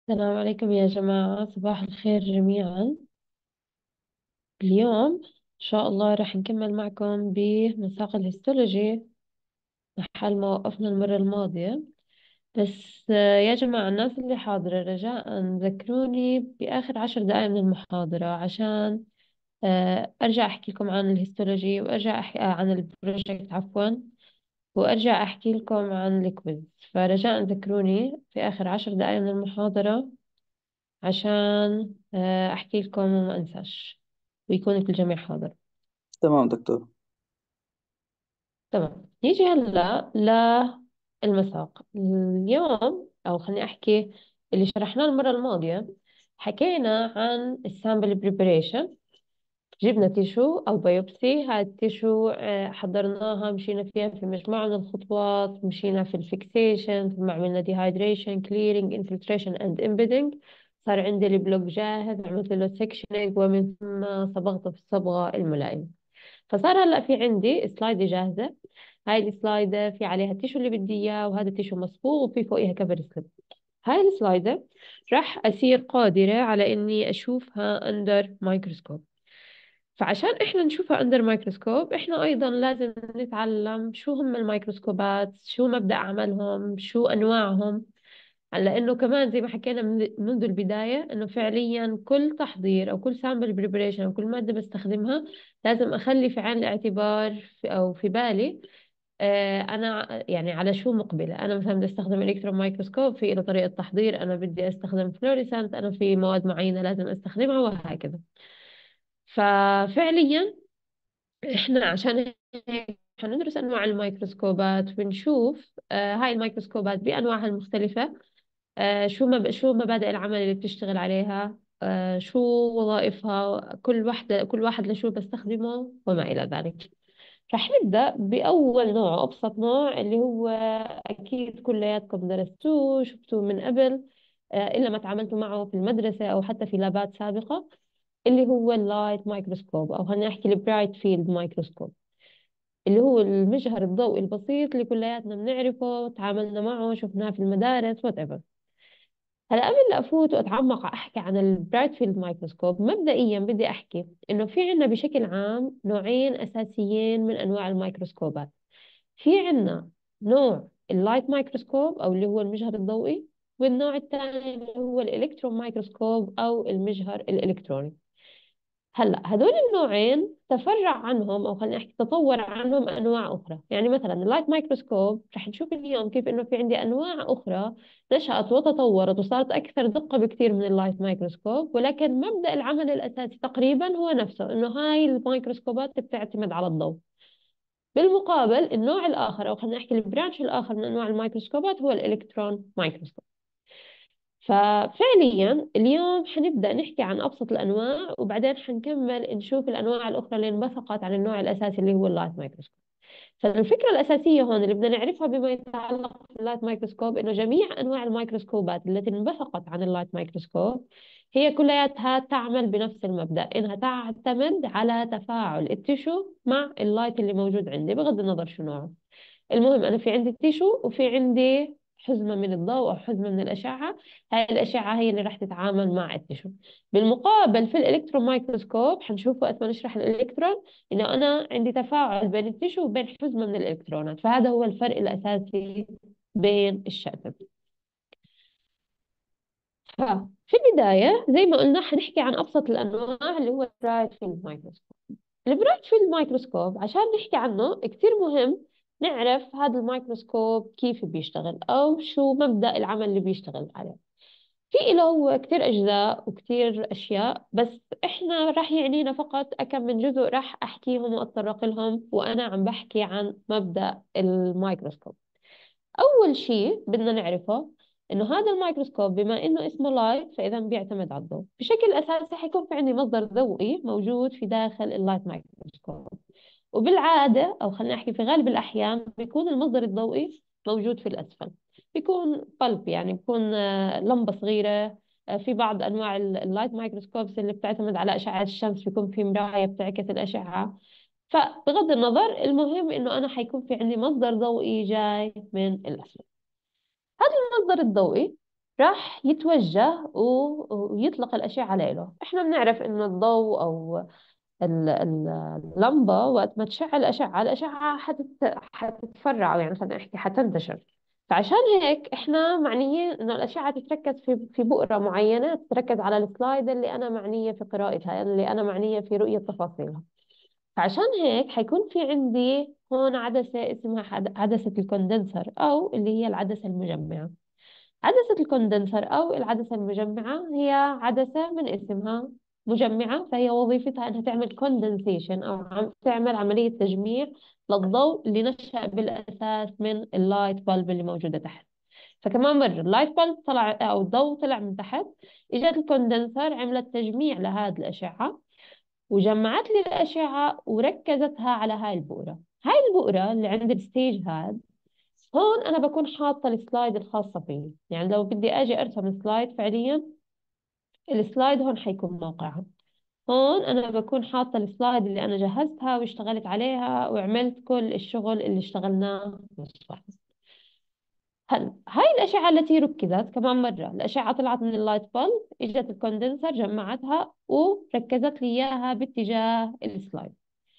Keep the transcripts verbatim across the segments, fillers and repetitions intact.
السلام عليكم يا جماعة، صباح الخير جميعا. اليوم إن شاء الله راح نكمل معكم بمساق الهيستولوجي محل ما وقفنا المرة الماضية. بس آه، يا جماعة الناس اللي حاضرة رجاء ذكروني بآخر عشر دقائق من المحاضرة عشان آه، أرجع أحكي لكم عن الهيستولوجي وأرجع أحكي آه، عن البروجكت عفوا، وأرجع أحكي لكم عن الكويز. فرجاء ذكروني في آخر عشر دقائق من المحاضرة عشان آه، أحكي لكم وما أنساش ويكون الجميع حاضر. تمام دكتور. تمام، نيجي هلا للمساق اليوم، أو خليني أحكي اللي شرحناه المرة الماضية. حكينا عن السامبل بريبريشن، جبنا تيشو أو بايوبسي. هاي التيشو آه، حضرناها، مشينا فيها في مجموعة من الخطوات، مشينا في الفيكسيشن، ثم عملنا ديهايدريشن كليرنج انفلتريشن اند امبيدنج. صار عندي البلوك جاهز، عملت له سكشنينج ومن ثم صبغته في الصبغة الملائمة. فصار هلا في عندي سلايد جاهزة. هاي السلايد في عليها التيشو اللي بدي اياه، وهذا التيشو مصبوغ وفي فوقيها كفر سليب. هاي السلايد راح أصير قادرة على إني أشوفها أندر مايكروسكوب. فعشان احنا نشوفها اندر مايكروسكوب، احنا ايضا لازم نتعلم شو هم الميكروسكوبات، شو مبدأ عملهم، شو انواعهم. لانه كمان زي ما حكينا من- منذ البداية، انه فعليا كل تحضير او كل سامبل بريبريشن او كل مادة بستخدمها لازم اخلي في عين الاعتبار في او في بالي آه، انا يعني على شو مقبلة. انا مثلا بدي استخدم الكترون مايكروسكوب في له طريقة تحضير، انا بدي استخدم فلوريسنت انا في مواد معينة لازم استخدمها، وهكذا. ففعليا احنا عشان هيك حندرس انواع الميكروسكوبات ونشوف آه هاي الميكروسكوبات بانواعها المختلفه، آه شو مب... شو مبادئ العمل اللي بتشتغل عليها، آه شو وظائفها، كل واحده كل واحد لشو بستخدمه وما الى ذلك. رح نبدا باول نوع، ابسط نوع، اللي هو اكيد كلياتكم درستوه شفتوه من قبل، آه الا ما تعاملتوا معه في المدرسه او حتى في لابات سابقه، اللي هو اللايت مايكروسكوب، او خلينا نحكي البرايت فيلد مايكروسكوب، اللي هو المجهر الضوئي البسيط اللي كلياتنا بنعرفه، تعاملنا معه، شفناه في المدارس وات ايفر. هلا قبل لا افوت واتعمق احكي عن البرايت فيلد مايكروسكوب، مبدئيا بدي احكي انه في عنا بشكل عام نوعين اساسيين من انواع الميكروسكوبات. في عنا نوع اللايت مايكروسكوب او اللي هو المجهر الضوئي، والنوع الثاني اللي هو الالكترون مايكروسكوب او المجهر الالكتروني. هلا هدول النوعين تفرع عنهم، او خلينا نحكي تطور عنهم انواع اخرى. يعني مثلا اللايت مايكروسكوب رح نشوف اليوم كيف انه في عندي انواع اخرى نشأت وتطورت وصارت اكثر دقة بكثير من اللايت مايكروسكوب، ولكن مبدأ العمل الاساسي تقريبا هو نفسه، انه هاي الميكروسكوبات بتعتمد على الضوء. بالمقابل النوع الاخر، او خلينا نحكي البرانش الاخر من انواع الميكروسكوبات، هو الالكترون مايكروسكوب. ففعليا اليوم حنبدأ نحكي عن أبسط الأنواع، وبعدين حنكمل نشوف الأنواع الأخرى اللي انبثقت عن النوع الأساسي اللي هو اللايت مايكروسكوب. فالفكرة الأساسية هون اللي بدنا نعرفها بما يتعلق باللايت مايكروسكوب، إنه جميع أنواع الميكروسكوبات التي انبثقت عن اللايت مايكروسكوب هي كلياتها تعمل بنفس المبدأ، إنها تعتمد على تفاعل التشو مع اللايت اللي موجود عندي بغض النظر شو نوعه. المهم أنا في عندي تيشو وفي عندي حزمة من الضوء أو حزمة من الأشعة. هاي الأشعة هي اللي راح تتعامل مع التيشو. بالمقابل في الإلكترون مايكروسكوب حنشوف وقت ما نشرح الإلكترون إنه أنا عندي تفاعل بين التيشو وبين حزمة من الإلكترونات. فهذا هو الفرق الأساسي بين الشأتين. ففي البداية زي ما قلنا حنحكي عن أبسط الأنواع اللي هو البرايت فيلد مايكروسكوب. البرايت فيلد مايكروسكوب عشان نحكي عنه كتير مهم نعرف هذا الميكروسكوب كيف بيشتغل أو شو مبدأ العمل اللي بيشتغل عليه. في له هو كتير أجزاء وكتير أشياء، بس إحنا راح يعنينا فقط أكم من جزء راح أحكيهم وأتطرق لهم وأنا عم بحكي عن مبدأ الميكروسكوب. أول شيء بدنا نعرفه إنه هذا الميكروسكوب بما إنه اسمه لايت، فإذا بيعتمد على الضوء بشكل أساسي. حيكون في عندي مصدر ضوئي موجود في داخل اللايت مايكروسكوب، وبالعادة أو خلينا نحكي في غالب الأحيان بيكون المصدر الضوئي موجود في الأسفل. بيكون بلب، يعني بيكون آه، لمبة صغيرة. آه، في بعض أنواع ال- اللايت مايكروسكوبس اللي بتعتمد على أشعة الشمس بيكون في مراية بتعكس الأشعة. فبغض النظر، المهم إنه أنا حيكون في عندي مصدر ضوئي جاي من الأسفل. هذا المصدر الضوئي راح يتوجه و- ويطلق الأشعة له. احنا بنعرف انه الضوء او ال- ال- اللمبة وقت ما تشعل أشعة، الأشعة حتت... حتتفرع، أو يعني خلينا نحكي حتنتشر. فعشان هيك احنا معنيين انه الأشعة تتركز في في بؤرة معينة، تتركز على السلايد اللي أنا معنية في قراءتها، اللي أنا معنية في رؤية تفاصيلها. فعشان هيك حيكون في عندي هون عدسة اسمها حد- عدسة الكوندنسر، أو اللي هي العدسة المجمعة. عدسة الكوندنسر أو العدسة المجمعة هي عدسة من اسمها مجمعة، فهي وظيفتها أنها تعمل كوندنسيشن أو عم تعمل عملية تجميع للضوء اللي نشأ بالأساس من اللايت بالب اللي موجودة تحت. فكمان مرة اللايت بالب طلع أو الضوء طلع من تحت، إجت الكوندنسر عملت تجميع لهذه الأشعة، وجمعت لي الأشعة وركزتها على هاي البؤرة. هاي البؤرة اللي عند الستيج هاد، هون أنا بكون حاطة السلايد الخاصة فيني. يعني لو بدي أجي أرسم سلايد فعليا، السلايد هون حيكون موقعها. هون أنا بكون حاطة السلايد اللي أنا جهزتها واشتغلت عليها وعملت كل الشغل اللي اشتغلناه بالصفحة. هلا هاي الأشعة التي ركزت، كمان مرة الأشعة طلعت من اللايت بولب، إجت الكوندنسر جمعتها وركزت لي إياها باتجاه السلايد.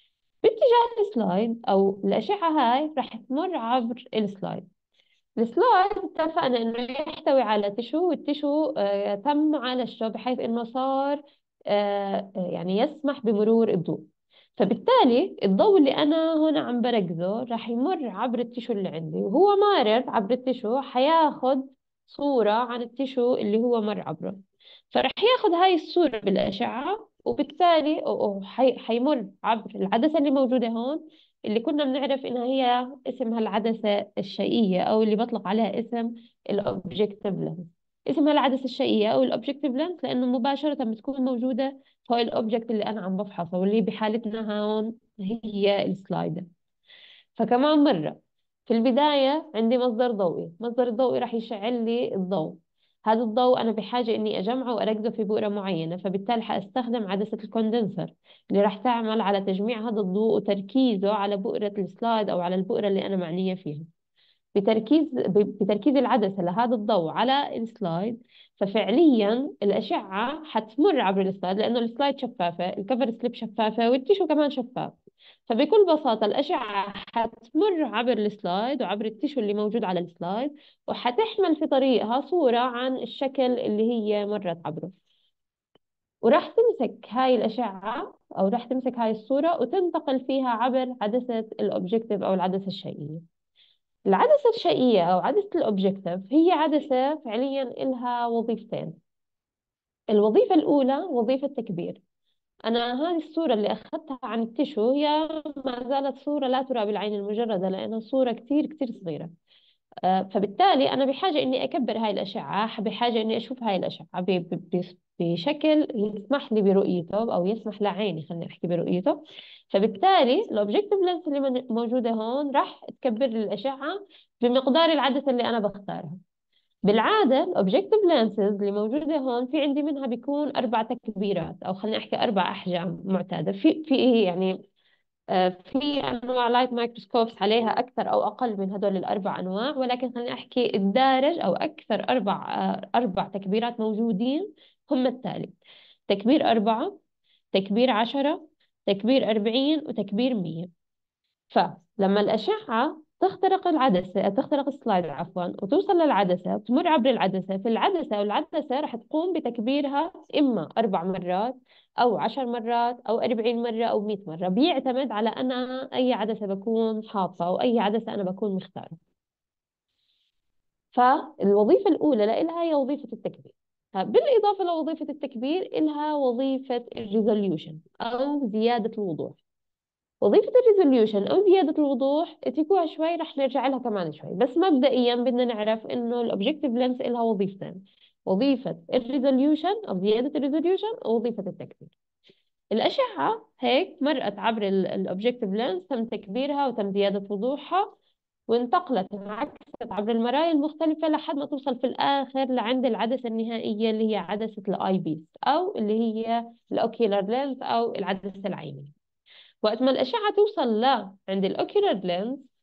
باتجاه السلايد أو الأشعة هاي رح تمر عبر السلايد. السلايد اتفقنا انه يحتوي على تشو، والتشو آه تم معالجته بحيث انه صار آه آه، يعني يسمح بمرور الضوء. فبالتالي الضوء اللي انا هنا عم بركزه راح يمر عبر التشو اللي عندي، وهو مارر عبر التشو حياخد صورة عن التشو اللي هو مر عبره. فرح ياخد هاي الصورة بالأشعة، وبالتالي أو أو حي حيمر عبر العدسة اللي موجودة هون، اللي كنا بنعرف إنها هي اسمها العدسة الشيئية، أو اللي بطلق عليها اسم الأوبجيكتيف لينس. اسمها العدسة الشيئية أو الأوبجيكتيف لينس لأنه مباشرة بتكون موجودة فوق الأوبجكت اللي أنا عم بفحصه، واللي بحالتنا هون هي السلايد. فكمان مرة، في البداية عندي مصدر ضوئي، مصدر الضوئي راح يشعل لي الضوء. هذا الضوء أنا بحاجة إني أجمعه وأركزه في بؤرة معينة، فبالتالي حأستخدم عدسة الكوندنسر اللي راح تعمل على تجميع هذا الضوء وتركيزه على بؤرة السلايد أو على البؤرة اللي أنا معنية فيها. بتركيز بتركيز العدسة لهذا الضوء على السلايد، ففعليا الأشعة حتمر عبر السلايد، لأنه السلايد شفافة، الكفر سليب شفافة، والتيشو كمان شفاف. فبكل بساطة الأشعة حتمر عبر السلايد وعبر التيشو اللي موجود على السلايد، وحتحمل في طريقها صورة عن الشكل اللي هي مرت عبره. وراح تمسك هاي الأشعة أو راح تمسك هاي الصورة وتنتقل فيها عبر عدسة الأوبجيكتيف أو العدسة الشيئية. العدسة الشيئية أو عدسة الأوبجيكتيف هي عدسة فعليا إلها وظيفتين. الوظيفة الأولى وظيفة تكبير. أنا هذه الصورة اللي أخذتها عن التشو هي ما زالت صورة لا ترى بالعين المجردة، لأنها صورة كتير كتير صغيرة. آه، فبالتالي أنا بحاجة إني أكبر هاي الأشعة، بحاجة إني أشوف هاي الأشعة ب- ب- ب- بشكل يسمح لي برؤيته، أو يسمح لعيني خليني أحكي برؤيته. فبالتالي الأوبجيكتيف لينس اللي من- موجودة هون راح تكبر لي الأشعة بمقدار العدسة اللي أنا بختارها. بالعادة الأوبجيكتيف لينسز اللي موجودة هون في عندي منها بيكون أربع تكبيرات، أو خليني أحكي أربع أحجام معتادة. في في يعني آه، في انواع لايت مايكروسكوبس عليها اكثر او اقل من هدول الاربع انواع، ولكن خليني احكي الدارج او اكثر اربع آه، اربع تكبيرات موجودين هم التالي: تكبير أربعة، تكبير عشرة، تكبير أربعين، وتكبير مية. فلما الأشعة تخترق العدسة، تخترق السلايد عفوا، وتوصل للعدسة وتمر عبر العدسة، في العدسة والعدسة رح تقوم بتكبيرها إما أربع مرات أو عشر مرات أو أربعين مرة أو مئة مرة، بيعتمد على أنا أي عدسة بكون حاطة أو أي عدسة أنا بكون مختارة. فالوظيفة الأولى لها هي وظيفة التكبير. بالإضافة لوظيفة التكبير إلها وظيفة الريزوليوشن أو زيادة الوضوح. وظيفة الريزوليوشن أو زيادة الوضوح تيكوها شوي رح نرجع لها كمان شوي، بس مبدئيا بدنا نعرف إنه الأوبجيكتيف لينس إلها وظيفتين: وظيفة الريزوليوشن أو زيادة الريزوليوشن، ووظيفة التكبير. الأشعة هيك مرقت عبر الأوبجيكتيف لينس، تم تكبيرها وتم زيادة وضوحها، وانتقلت انعكست عبر المرايا المختلفة لحد ما توصل في الآخر لعند العدسة النهائية اللي هي عدسة الآي بيس، أو اللي هي الأوكيولار لينس أو العدسة العينية. وقت ما الأشعة توصل ل عند الأوكيولار لينز،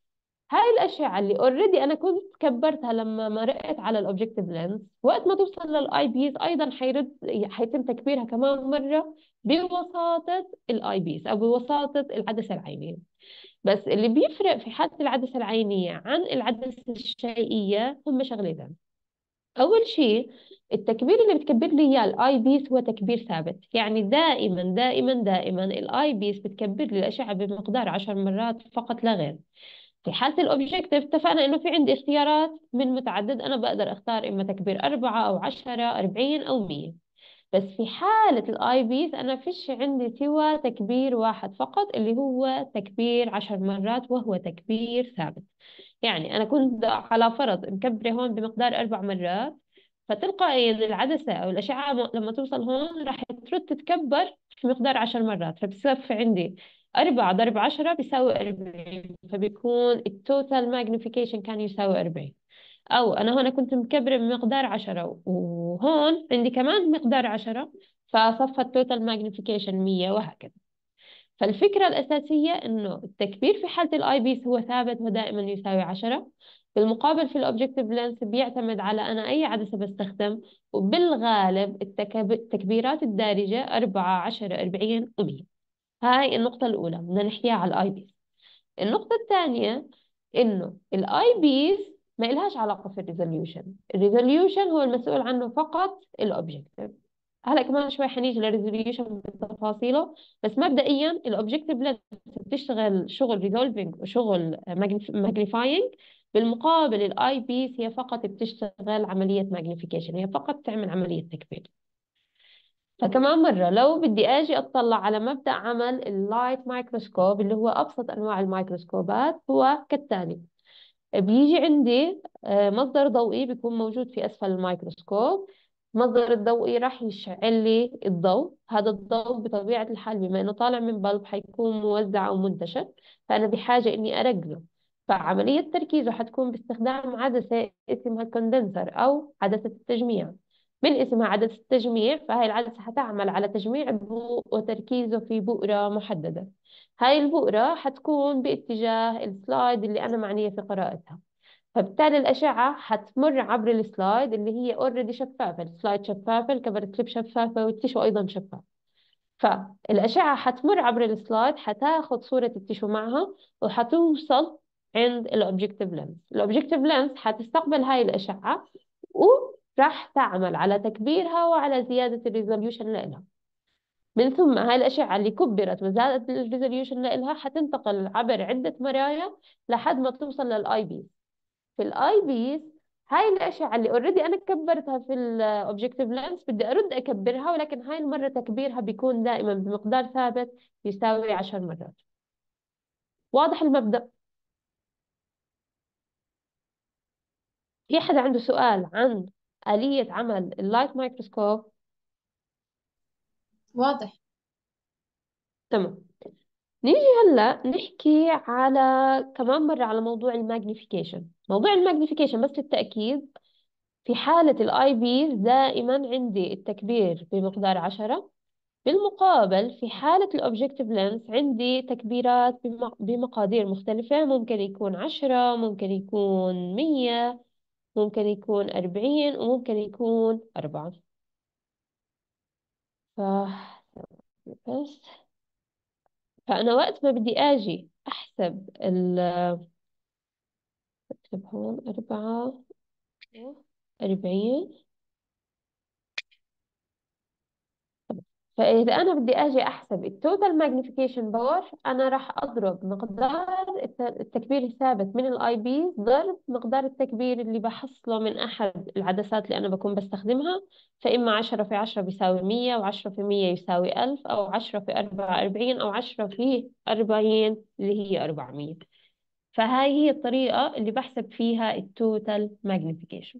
هاي الأشعة اللي اوريدي أنا كنت كبرتها لما مرقت على الأوبجكتيف لينس، وقت ما توصل للآي بيس أيضا حيرد حيتم تكبيرها كمان مرة بوساطة الآي بيس أو بوساطة العدسة العينية. بس اللي بيفرق في حالة العدسة العينية عن العدسة الشيئية هم شغلتين. أول شيء، التكبير اللي بتكبر لي إياه الآي بيس هو تكبير ثابت، يعني دائما دائما دائما الآي بيس بتكبر لي الأشعة بمقدار عشر مرات فقط لا غير. في حالة الأوبجيكتيف اتفقنا إنه في عندي اختيارات من متعدد، أنا بقدر أختار إما تكبير أربعة أو عشرة أربعين أو مية. بس في حالة الآي بيس أنا فيش عندي سوى تكبير واحد فقط اللي هو تكبير عشر مرات، وهو تكبير ثابت. يعني أنا كنت على فرض مكبرة هون بمقدار أربع مرات، فتلقائيا العدسة أو الأشعة م- لما توصل هون راح ترد تتكبر في مقدار عشر مرات، فبصفي عندي أربعة ضرب عشرة بيساوي أربعين، فبيكون التوتال ماجنيفيكيشن كان يساوي أربعين. أو أنا هون كنت مكبرة بمقدار عشرة وهون عندي كمان مقدار عشرة، فصفى التوتال ماجنيفيكيشن مية وهكذا. فالفكرة الأساسية إنه التكبير في حالة الآي بيس هو ثابت ودائما يساوي عشرة. بالمقابل في الأوبجكتيف لينس بيعتمد على أنا أي عدسة بستخدم، وبالغالب التكب... التكبيرات الدارجة أربعة عشرة أربعين و100. هاي النقطة الأولى بدنا نحكيها على الآي بيس. النقطة الثانية إنه الآي بيس ما إلهاش علاقة في الريزوليوشن. الريزوليوشن هو المسؤول عنه فقط الأوبجكتيف. هلا كمان شوي حنيجي للريزوليوشن بتفاصيله، بس مبدئيا الاوبجكتيف لينس بتشتغل شغل ريزولفينج وشغل ماجنيفاينج. بالمقابل الاي بيس هي فقط بتشتغل عمليه ماجنيفيكيشن، هي فقط تعمل عمليه تكبير. فكمان مرة لو بدي أجي أطلع على مبدأ عمل اللايت مايكروسكوب اللي هو أبسط أنواع الميكروسكوبات، هو كالتالي. بيجي عندي آه، مصدر ضوئي بيكون موجود في أسفل الميكروسكوب. المصدر الضوئي راح يشعل لي الضوء، هذا الضوء بطبيعة الحال بما إنه طالع من بلب حيكون موزع أو منتشر، فأنا بحاجة إني أرقله. فعملية تركيزه حتكون باستخدام عدسة اسمها كوندنسر أو عدسة التجميع. من اسمها عدسة التجميع، فهي العدسة حتعمل على تجميع الضوء وتركيزه في بؤرة محددة. هاي البؤرة حتكون باتجاه السلايد اللي أنا معنية في قراءتها. فبالتالي الأشعة حتمر عبر السلايد اللي هي اوريدي شفافة، السلايد شفافة، الكفر كليب شفافة، والتيشو أيضا شفاف. فالأشعة حتمر عبر السلايد، حتاخد صورة التيشو معها وحتوصل عند الأوبجكتيف لينس. الأوبجكتيف لينس حتستقبل هاي الأشعة وراح تعمل على تكبيرها وعلى زيادة الريزوليوشن لها. من ثم هاي الأشعة اللي كبرت وزادت الريزوليوشن لها حتنتقل عبر عدة مرايا لحد ما توصل للآي بيس. في الآي بيس هاي الأشعة اللي اوريدي أنا كبرتها في الأوبجكتيف لينس بدي أرد أكبرها، ولكن هاي المرة تكبيرها بيكون دائما بمقدار ثابت يساوي عشر مرات. واضح المبدأ؟ في حدا عنده سؤال عن آلية عمل اللايت مايكروسكوب؟ واضح. تمام. نيجي هلا نحكي على كمان مرة على موضوع الماجنيفيكيشن. موضوع الماجنيفيكيشن بس للتأكيد، في حالة الاي بيز دائما عندي التكبير بمقدار عشرة. بالمقابل في حالة الأوبجكتيف لينس عندي تكبيرات بم- بمقادير مختلفة، ممكن يكون عشرة، ممكن يكون مية، ممكن يكون أربعين، وممكن يكون أربعة. ف... بس فأنا وقت ما بدي أجي أحسب ال أكتب هون أربعة أربعين. فإذا أنا بدي أجي أحسب التوتال ماجنيفيكيشن باور، أنا راح أضرب مقدار الت- التكبير الثابت من الآي بي ضرب مقدار التكبير اللي بحصله من أحد العدسات اللي أنا بكون بستخدمها. فإما عشرة في عشرة بيساوي مية، وعشرة في مية يساوي ألف، أو عشرة في أربعة أربعين، أو عشرة في أربعين اللي هي أربعمية. فهاي هي الطريقة اللي بحسب فيها التوتال ماجنيفيكيشن.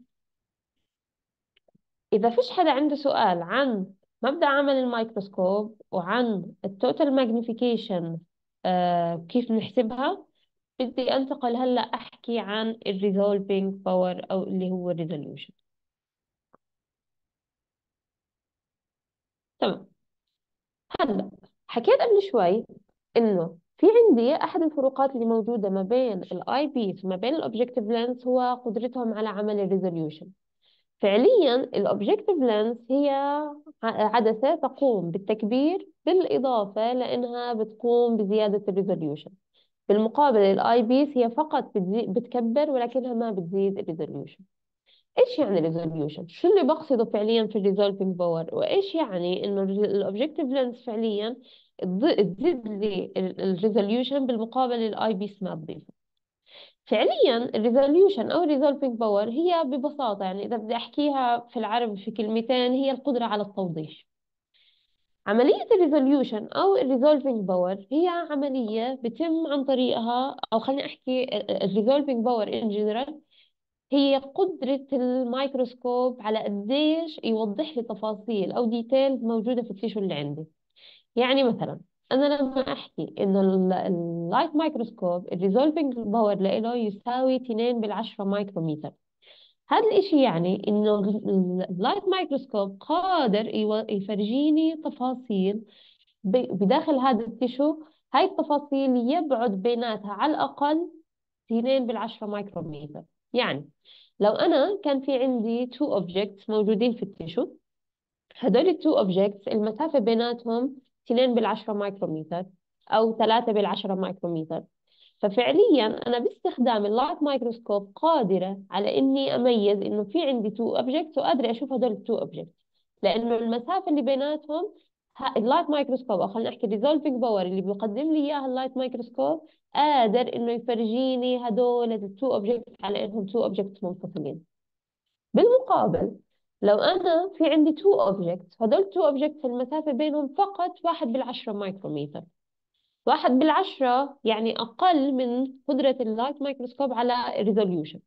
إذا فيش حدا عنده سؤال عن مبدأ عمل الميكروسكوب وعن التوتال ماجنيفيكيشن آه كيف نحسبها، بدي أنتقل هلأ أحكي عن الريزولفينج باور أو اللي هو الريزوليوشن. تمام. هلأ حكيت قبل شوي إنه في عندي أحد الفروقات اللي موجودة ما بين الاي بيس وما بين الاوبجكتيف لينس هو قدرتهم على عمل الريزوليوشن. فعليا الاوبجكتيف لينس هي ع- عدسة تقوم بالتكبير بالإضافة لأنها بتقوم بزيادة الريزوليوشن. بالمقابل الاي بيس هي فقط بتزي... بتكبر ولكنها ما بتزيد الريزوليوشن. ايش يعني ريزوليوشن؟ شو اللي بقصده فعليا في الريزولفينج باور؟ وايش يعني انه الاوبجكتيف لينس فعليا تض- تزيد لي الريزوليوشن بالمقابل الاي بيس ما تضيفه؟ فعليا الريزوليوشن او الريزولفينج باور هي ببساطه، يعني اذا بدي احكيها في العربي في كلمتين، هي القدره على التوضيح. عملية الريزوليوشن أو الريزولفينج باور هي عملية بتم عن طريقها، أو خليني أحكي الريزولفينج باور إن جنرال، هي قدرة الميكروسكوب على قديش يوضح لي تفاصيل أو ديتيلز موجودة في التيشو اللي عندي. يعني مثلا أنا لما أحكي إنه اللايت مايكروسكوب الريزولفينج باور له يساوي اثنين بالعشرة مايكروميتر، هذا الإشي يعني إنه اللايت مايكروسكوب قادر يو- يفرجيني تفاصيل ب- بداخل هذا التيشو. هاي التفاصيل يبعد بيناتها على الأقل اثنين بالعشرة مايكروميتر. يعني لو أنا كان في عندي تو اوبجكتس موجودين في التيشو، هدول التو اوبجكتس المسافة بيناتهم اثنين بالعشرة مايكروميتر أو ثلاثة بالعشرة مايكروميتر، ففعليا أنا باستخدام اللايت مايكروسكوب قادرة على إني أميز إنه في عندي تو اوبجكتس وقادرة أشوف هدول التو اوبجكتس، لأنه المسافة اللي بيناتهم ها- اللايت مايكروسكوب، أو خلينا نحكي الريزولفينج باور اللي بيقدم لي إياها اللايت مايكروسكوب، قادر إنه يفرجيني هدول التو اوبجكتس على إنهم تو اوبجكتس منفصلين. بالمقابل لو أنا في عندي تو اوبجكتس، هدول تو اوبجكتس المسافة بينهم فقط واحد بالعشرة مايكروميتر. واحد بالعشرة يعني أقل من قدرة اللايت مايكروسكوب على الريزوليوشن.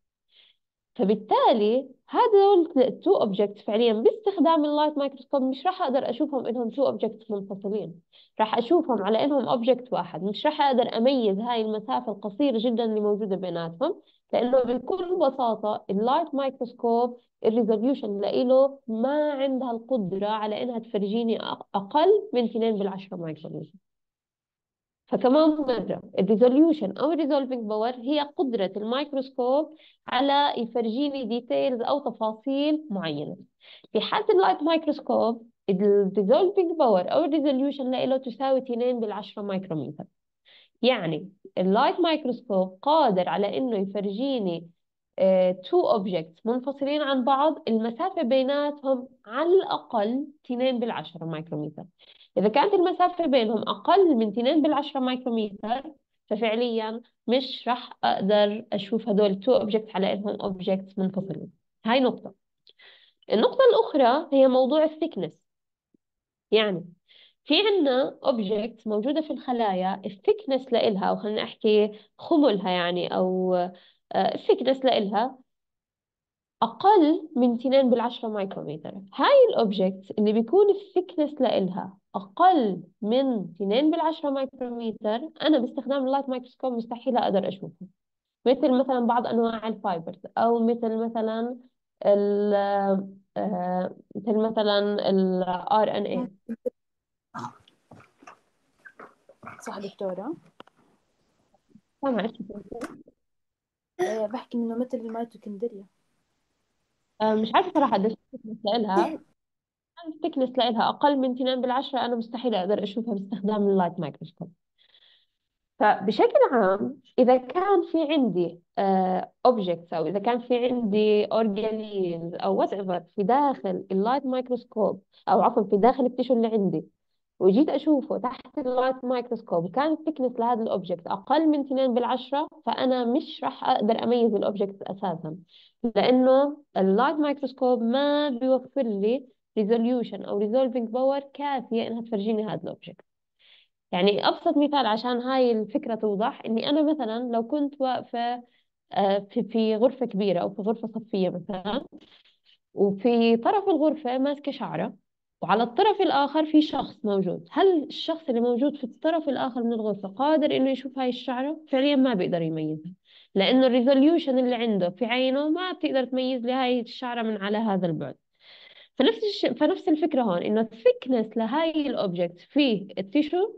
فبالتالي هذول التو اوبجكتس فعليا باستخدام اللايت مايكروسكوب مش راح اقدر اشوفهم انهم تو اوبجكتس منفصلين، راح اشوفهم على انهم اوبجكت واحد. مش راح اقدر اميز هاي المسافة القصيرة جدا اللي موجودة بيناتهم، لانه بكل بساطة اللايت مايكروسكوب الريزوليوشن لإله ما عندها القدرة على انها تفرجيني أق- اقل من اثنين بالعشرة مايكرومتر. فكمان مرة الريزوليوشن أو الريزولفينج باور هي قدرة الميكروسكوب على يفرجيني ديتيلز أو تفاصيل معينة. في حالة اللايت مايكروسكوب الريزولفينج باور أو الريزوليوشن له تساوي اثنين بالعشرة مايكرومتر. يعني اللايت مايكروسكوب قادر على إنه يفرجيني تو اوبجكتس منفصلين عن بعض المسافة بيناتهم على الأقل اثنين بالعشرة مايكرومتر. إذا كانت المسافة بينهم أقل من اثنين بالعشرة مايكرومتر، ففعليا مش راح أقدر أشوف هدول التو أوبجكتس على إنهم أوبجكتس منفصلين. هاي نقطة. النقطة الأخرى هي موضوع الثيكنس. يعني في عنا اوبجكت موجودة في الخلايا الثيكنس لإلها، أو خلينا أحكي خمولها يعني، أو الثيكنس لإلها أقل من اثنين بالعشرة مايكرومتر. هاي الأوبجكت اللي بيكون الثيكنس لإلها أقل من اثنين بالعشرة مايكرومتر، أنا باستخدام اللايت مايكروسكوب مستحيل أقدر أشوفه. مثل مثلا بعض أنواع الفايبرز، أو مثل مثلا ال آه، مثل مثلا ال آر إن إيه. صح دكتورة؟ سامعك؟ آه، بحكي إنه مثل الميتوكوندريا. آه، مش عارفة صراحة قديش الثيكنس لإلها. الثيكنس لإلها أقل من اثنين بالعشرة، أنا مستحيل أقدر أشوفها باستخدام اللايت مايكروسكوب. فبشكل عام إذا كان في عندي اوبجكتس أو إذا كان في عندي أورجانيز أو وات ايفر في داخل اللايت مايكروسكوب، أو عفوا في داخل التيشو اللي عندي، وجيت أشوفه تحت اللايت مايكروسكوب وكان الثيكنس لهذا الأوبجكت أقل من اثنين بالعشرة، فأنا مش راح أقدر أميز الأوبجكت أساسا، لأنه اللايت مايكروسكوب ما بيوفر لي ريزوليوشن أو ريزولفينج باور كافية إنها تفرجيني هذا الأوبجكت. يعني أبسط مثال عشان هاي الفكرة توضح، إني أنا مثلا لو كنت واقفة آه، في في غرفة كبيرة أو في غرفة صفية مثلا، وفي طرف الغرفة ماسكة شعرة، وعلى الطرف الآخر في شخص موجود، هل الشخص اللي موجود في الطرف الآخر من الغرفة قادر إنه يشوف هاي الشعرة؟ فعليا ما بيقدر يميزها، لأنه الريزوليوشن اللي عنده في عينه ما بتقدر تميز لي هاي الشعرة من على هذا البعد. فنفس الش... فنفس الفكرة هون، إنه الثيكنس لهاي الأوبجكت في التيشو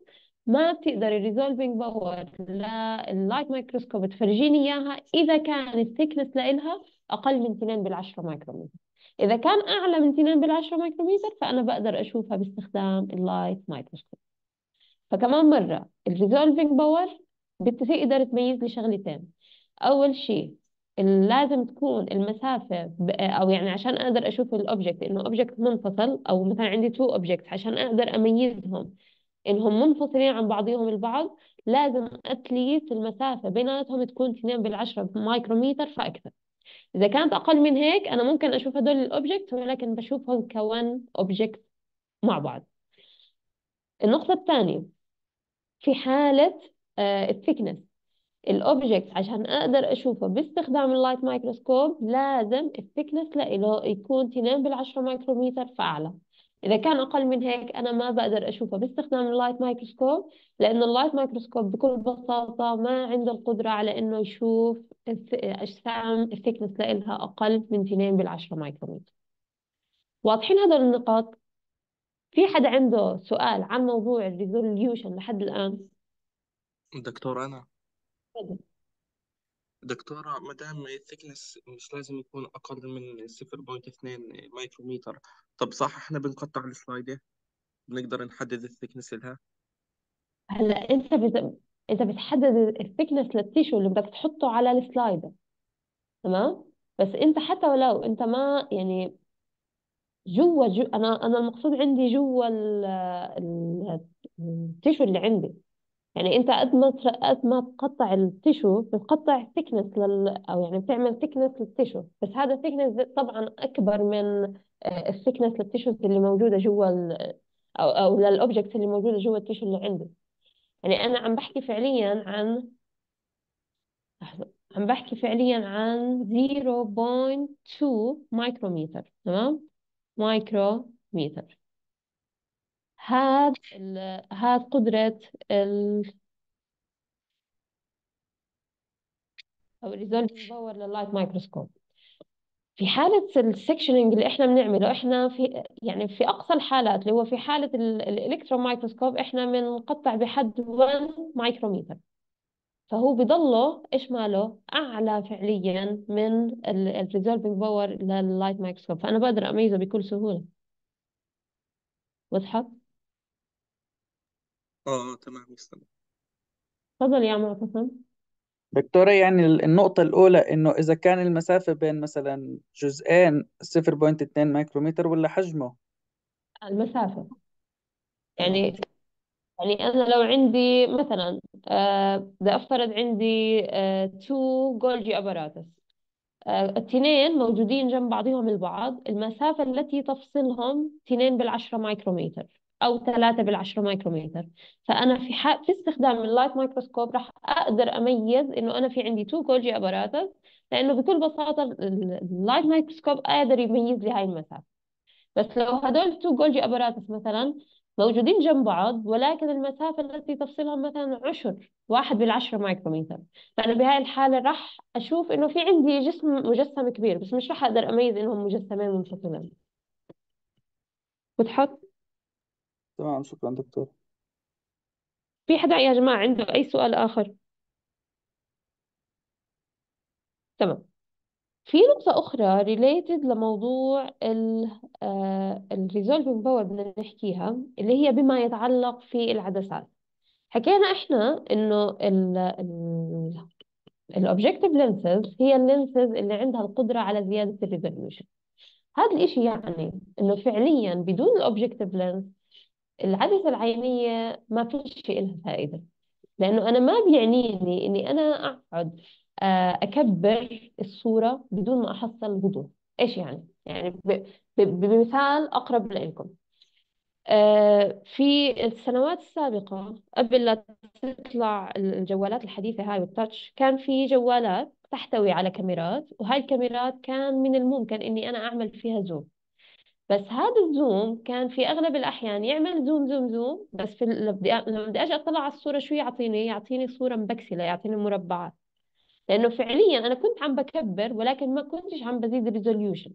ما بتقدر الريزولفينج باور لللايت مايكروسكوب تفرجيني اياها اذا كان الثيكنس لإلها اقل من اثنين بالعشرة مايكرومتر. اذا كان اعلى من اثنين بالعشرة مايكرومتر فانا بقدر اشوفها باستخدام اللايت مايكروسكوب. فكمان مرة الريزولفينج باور بتقدر تميز لي شغلتين. أول شيء لازم تكون المسافة ب- أو يعني عشان أقدر أشوف الأوبجكت إنه أوبجكت منفصل، أو مثلا عندي تو أوبجكت عشان أقدر أميزهم إنهم منفصلين عن بعضهم البعض، لازم أتليست المسافة بيناتهم تكون اثنين بالعشرة مايكرومتر فأكثر. إذا كانت أقل من هيك أنا ممكن أشوف هدول الأوبجكت ولكن بشوفهم كون أوبجكت مع بعض. النقطة الثانية، في حالة الثيكنس الاوبجكت عشان اقدر اشوفه باستخدام اللايت مايكروسكوب لازم الثيكنس له يكون اثنين بالعشرة مايكرومتر فاعلى. اذا كان اقل من هيك انا ما بقدر اشوفه باستخدام اللايت مايكروسكوب، لانه اللايت مايكروسكوب بكل بساطة ما عنده القدرة على انه يشوف الث- اجسام الثيكنس لها اقل من اثنين بالعشرة مايكرومتر. واضحين هذول النقاط؟ في حدا عنده سؤال عن موضوع الريزوليوشن لحد الان؟ دكتور أنا دكتورة، ما دام الثيكنس مش لازم يكون أقل من صفر فاصلة اثنين مايكرومتر، طب صح إحنا بنقطع السلايدة بنقدر نحدد الثيكنس لها؟ هلا انت بت... انت بتحدد الثيكنس للتيشو اللي بدك تحطه على السلايد، تمام؟ بس انت حتى ولو انت ما يعني جوا جو... انا انا المقصود عندي جوا ال... ال... التيشو اللي عندي. يعني انت قد ما تر- قد ما تقطع التيشو بتقطع ثيكنس لل او يعني بتعمل ثيكنس للتيشو، بس هذا الثيكنس طبعا اكبر من الثيكنس للتيشوز اللي موجوده جوا ال... او او للاوبجكتس اللي موجوده جوا التيشو اللي عندي. يعني أنا عم بحكي فعليا عن لحظة، عم بحكي فعليا عن صفر فاصلة اثنين مايكرومتر، تمام؟ مايكرومتر. هاد ال... هاد قدرة ال... أو الريزولفينج باور لللايت مايكروسكوب. في حالة السكشننج اللي احنا بنعمله، احنا في يعني في أقصى الحالات اللي هو في حالة الإلكترون مايكروسكوب احنا بنقطع بحد واحد مايكرومتر. فهو بضله ايش ماله اعلى فعليا من الريزولفينج باور لللايت مايكروسكوب، فانا بقدر اميزه بكل سهوله. وضحت؟ آه تمام يستمر. تفضل يا معتصم. دكتورة، يعني ال- النقطة الأولى إنه إذا كان المسافة بين مثلا جزئين صفر فاصلة اثنين مايكرومتر ولا حجمه. المسافه، تمام. يعني يعني انا لو عندي مثلا آه، بدي افترض عندي تو جولجي اباراتس، آه، الاثنين موجودين جنب بعضهم البعض، المسافة التي تفصلهم اثنين بالعشرة مايكرومتر أو ثلاثة بالعشرة مايكرومتر. فأنا في حق في استخدام اللايت مايكروسكوب راح أقدر أميز إنه أنا في عندي تو جولجي أباراتس، لأنه بكل بساطة ال- اللايت مايكروسكوب قادر يميز لي هاي المسافة. بس لو هدول تو جولجي اباراتس مثلا موجودين جنب بعض ولكن المسافة التي تفصلهم مثلا عشر واحد بالعشرة مايكرومتر، فأنا بهاي الحالة راح أشوف إنه في عندي جسم مجسم كبير بس مش راح أقدر أميز إنهم مجسمين منفصلين. بتحط تمام، شكرا دكتور. في حدا يا جماعة عنده أي سؤال آخر؟ تمام. في نقطة أخرى related لموضوع ال ال resolving power بدنا نحكيها، اللي هي بما يتعلق في العدسات. حكينا احنا انه ال ال الاوبجكتيف لينسز هي اللينسز اللي عندها القدرة على زيادة الريزوليوشن. هذا الاشي يعني انه فعليا بدون الاوبجكتيف لينس العدسة العينية ما فيش لها فائدة، لانه انا ما بيعنيني اني انا اقعد آه، اكبر الصورة بدون ما احصل وضوح. ايش يعني؟ يعني ب- ب- بمثال اقرب لكم، آه، في السنوات السابقة قبل لا تطلع الجوالات الحديثة هاي والتاتش، كان في جوالات تحتوي على كاميرات، وهاي الكاميرات كان من الممكن إني أنا أعمل فيها زوم. بس هذا الزوم كان في أغلب الأحيان يعمل زوم زوم زوم، بس في ال- لما بدي لما بدي أجي أطلع على الصورة شو يعطيني؟ يعطيني صورة مبكسلة، يعطيني مربعات، لأنه فعليا أنا كنت عم بكبر ولكن ما كنتش عم بزيد الريزوليوشن.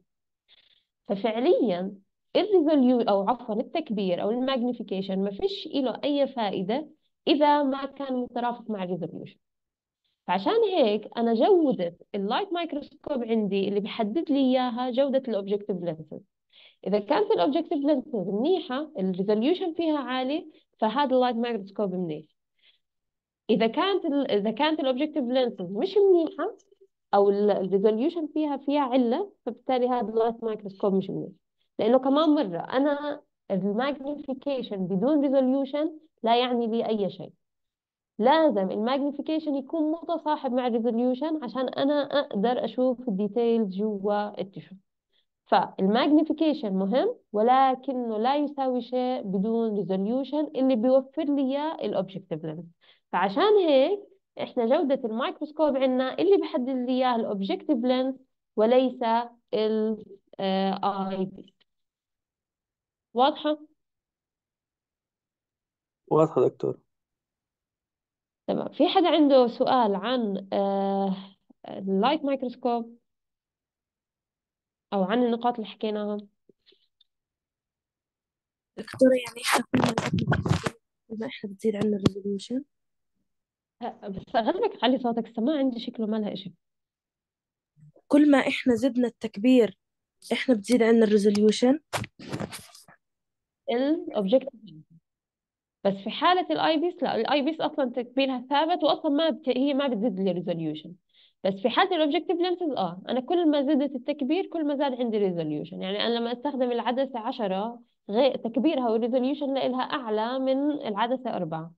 ففعليا الريزوليو او عفوا التكبير او الماجنيفيكيشن ما فيش له اي فائده إذا ما كان مترافق مع الريزوليوشن. فعشان هيك أنا جودة اللايت مايكروسكوب عندي اللي بيحدد لي إياها جودة الأوبجكتيف لينسز. إذا كانت الأوبجكتيف لينسز منيحة، الريزوليوشن فيها عالي، فهذا اللايت مايكروسكوب منيح. إذا كانت ال إذا كانت الأوبجكتيف لينسز مش منيحة أو الريزوليوشن فيها فيها علة، فبالتالي هذا اللايت مايكروسكوب مش منيح. لأنه كمان مرة أنا الماجنيفيكيشن بدون ريزوليوشن لا يعني لي أي شيء. لازم الماجنيفيكيشن يكون متصاحب مع الريزوليوشن عشان انا اقدر اشوف الديتيلز جوا التشو. فالماجنيفيكيشن مهم، ولكنه لا يساوي شيء بدون ريزوليوشن اللي بيوفر لي اياه الاوبجكتيف لينس. فعشان هيك احنا جودة الميكروسكوب عندنا اللي بيحدد لي اياه الاوبجكتيف لينس وليس الاي بي. واضحة؟ واضحة دكتور. تمام. في حدا عنده سؤال عن آه اللايت مايكروسكوب او عن النقاط اللي حكيناها؟ دكتورة يعني إحنا كل ما زدنا كل ما إحنا بتزيد عنا الريزوليوشن. ه- بس غلبك علي صوتك، السماعة عندي شكله ما لها إشي. كل ما إحنا زدنا التكبير إحنا بتزيد عنا الريزوليوشن. الاوبجكتيف. بس في حالة الاي بيس لا، الاي بيس اصلا تكبيرها ثابت واصلا ما بت... هي ما بتزيد لي ريزوليوشن. بس في حالة الاوبجكتيف لينسز اه انا كل ما زدت التكبير كل ما زاد عندي ريزوليوشن. يعني انا لما استخدم العدسة عشرة غير تكبيرها والريزوليوشن لها اعلى من العدسة أربعة.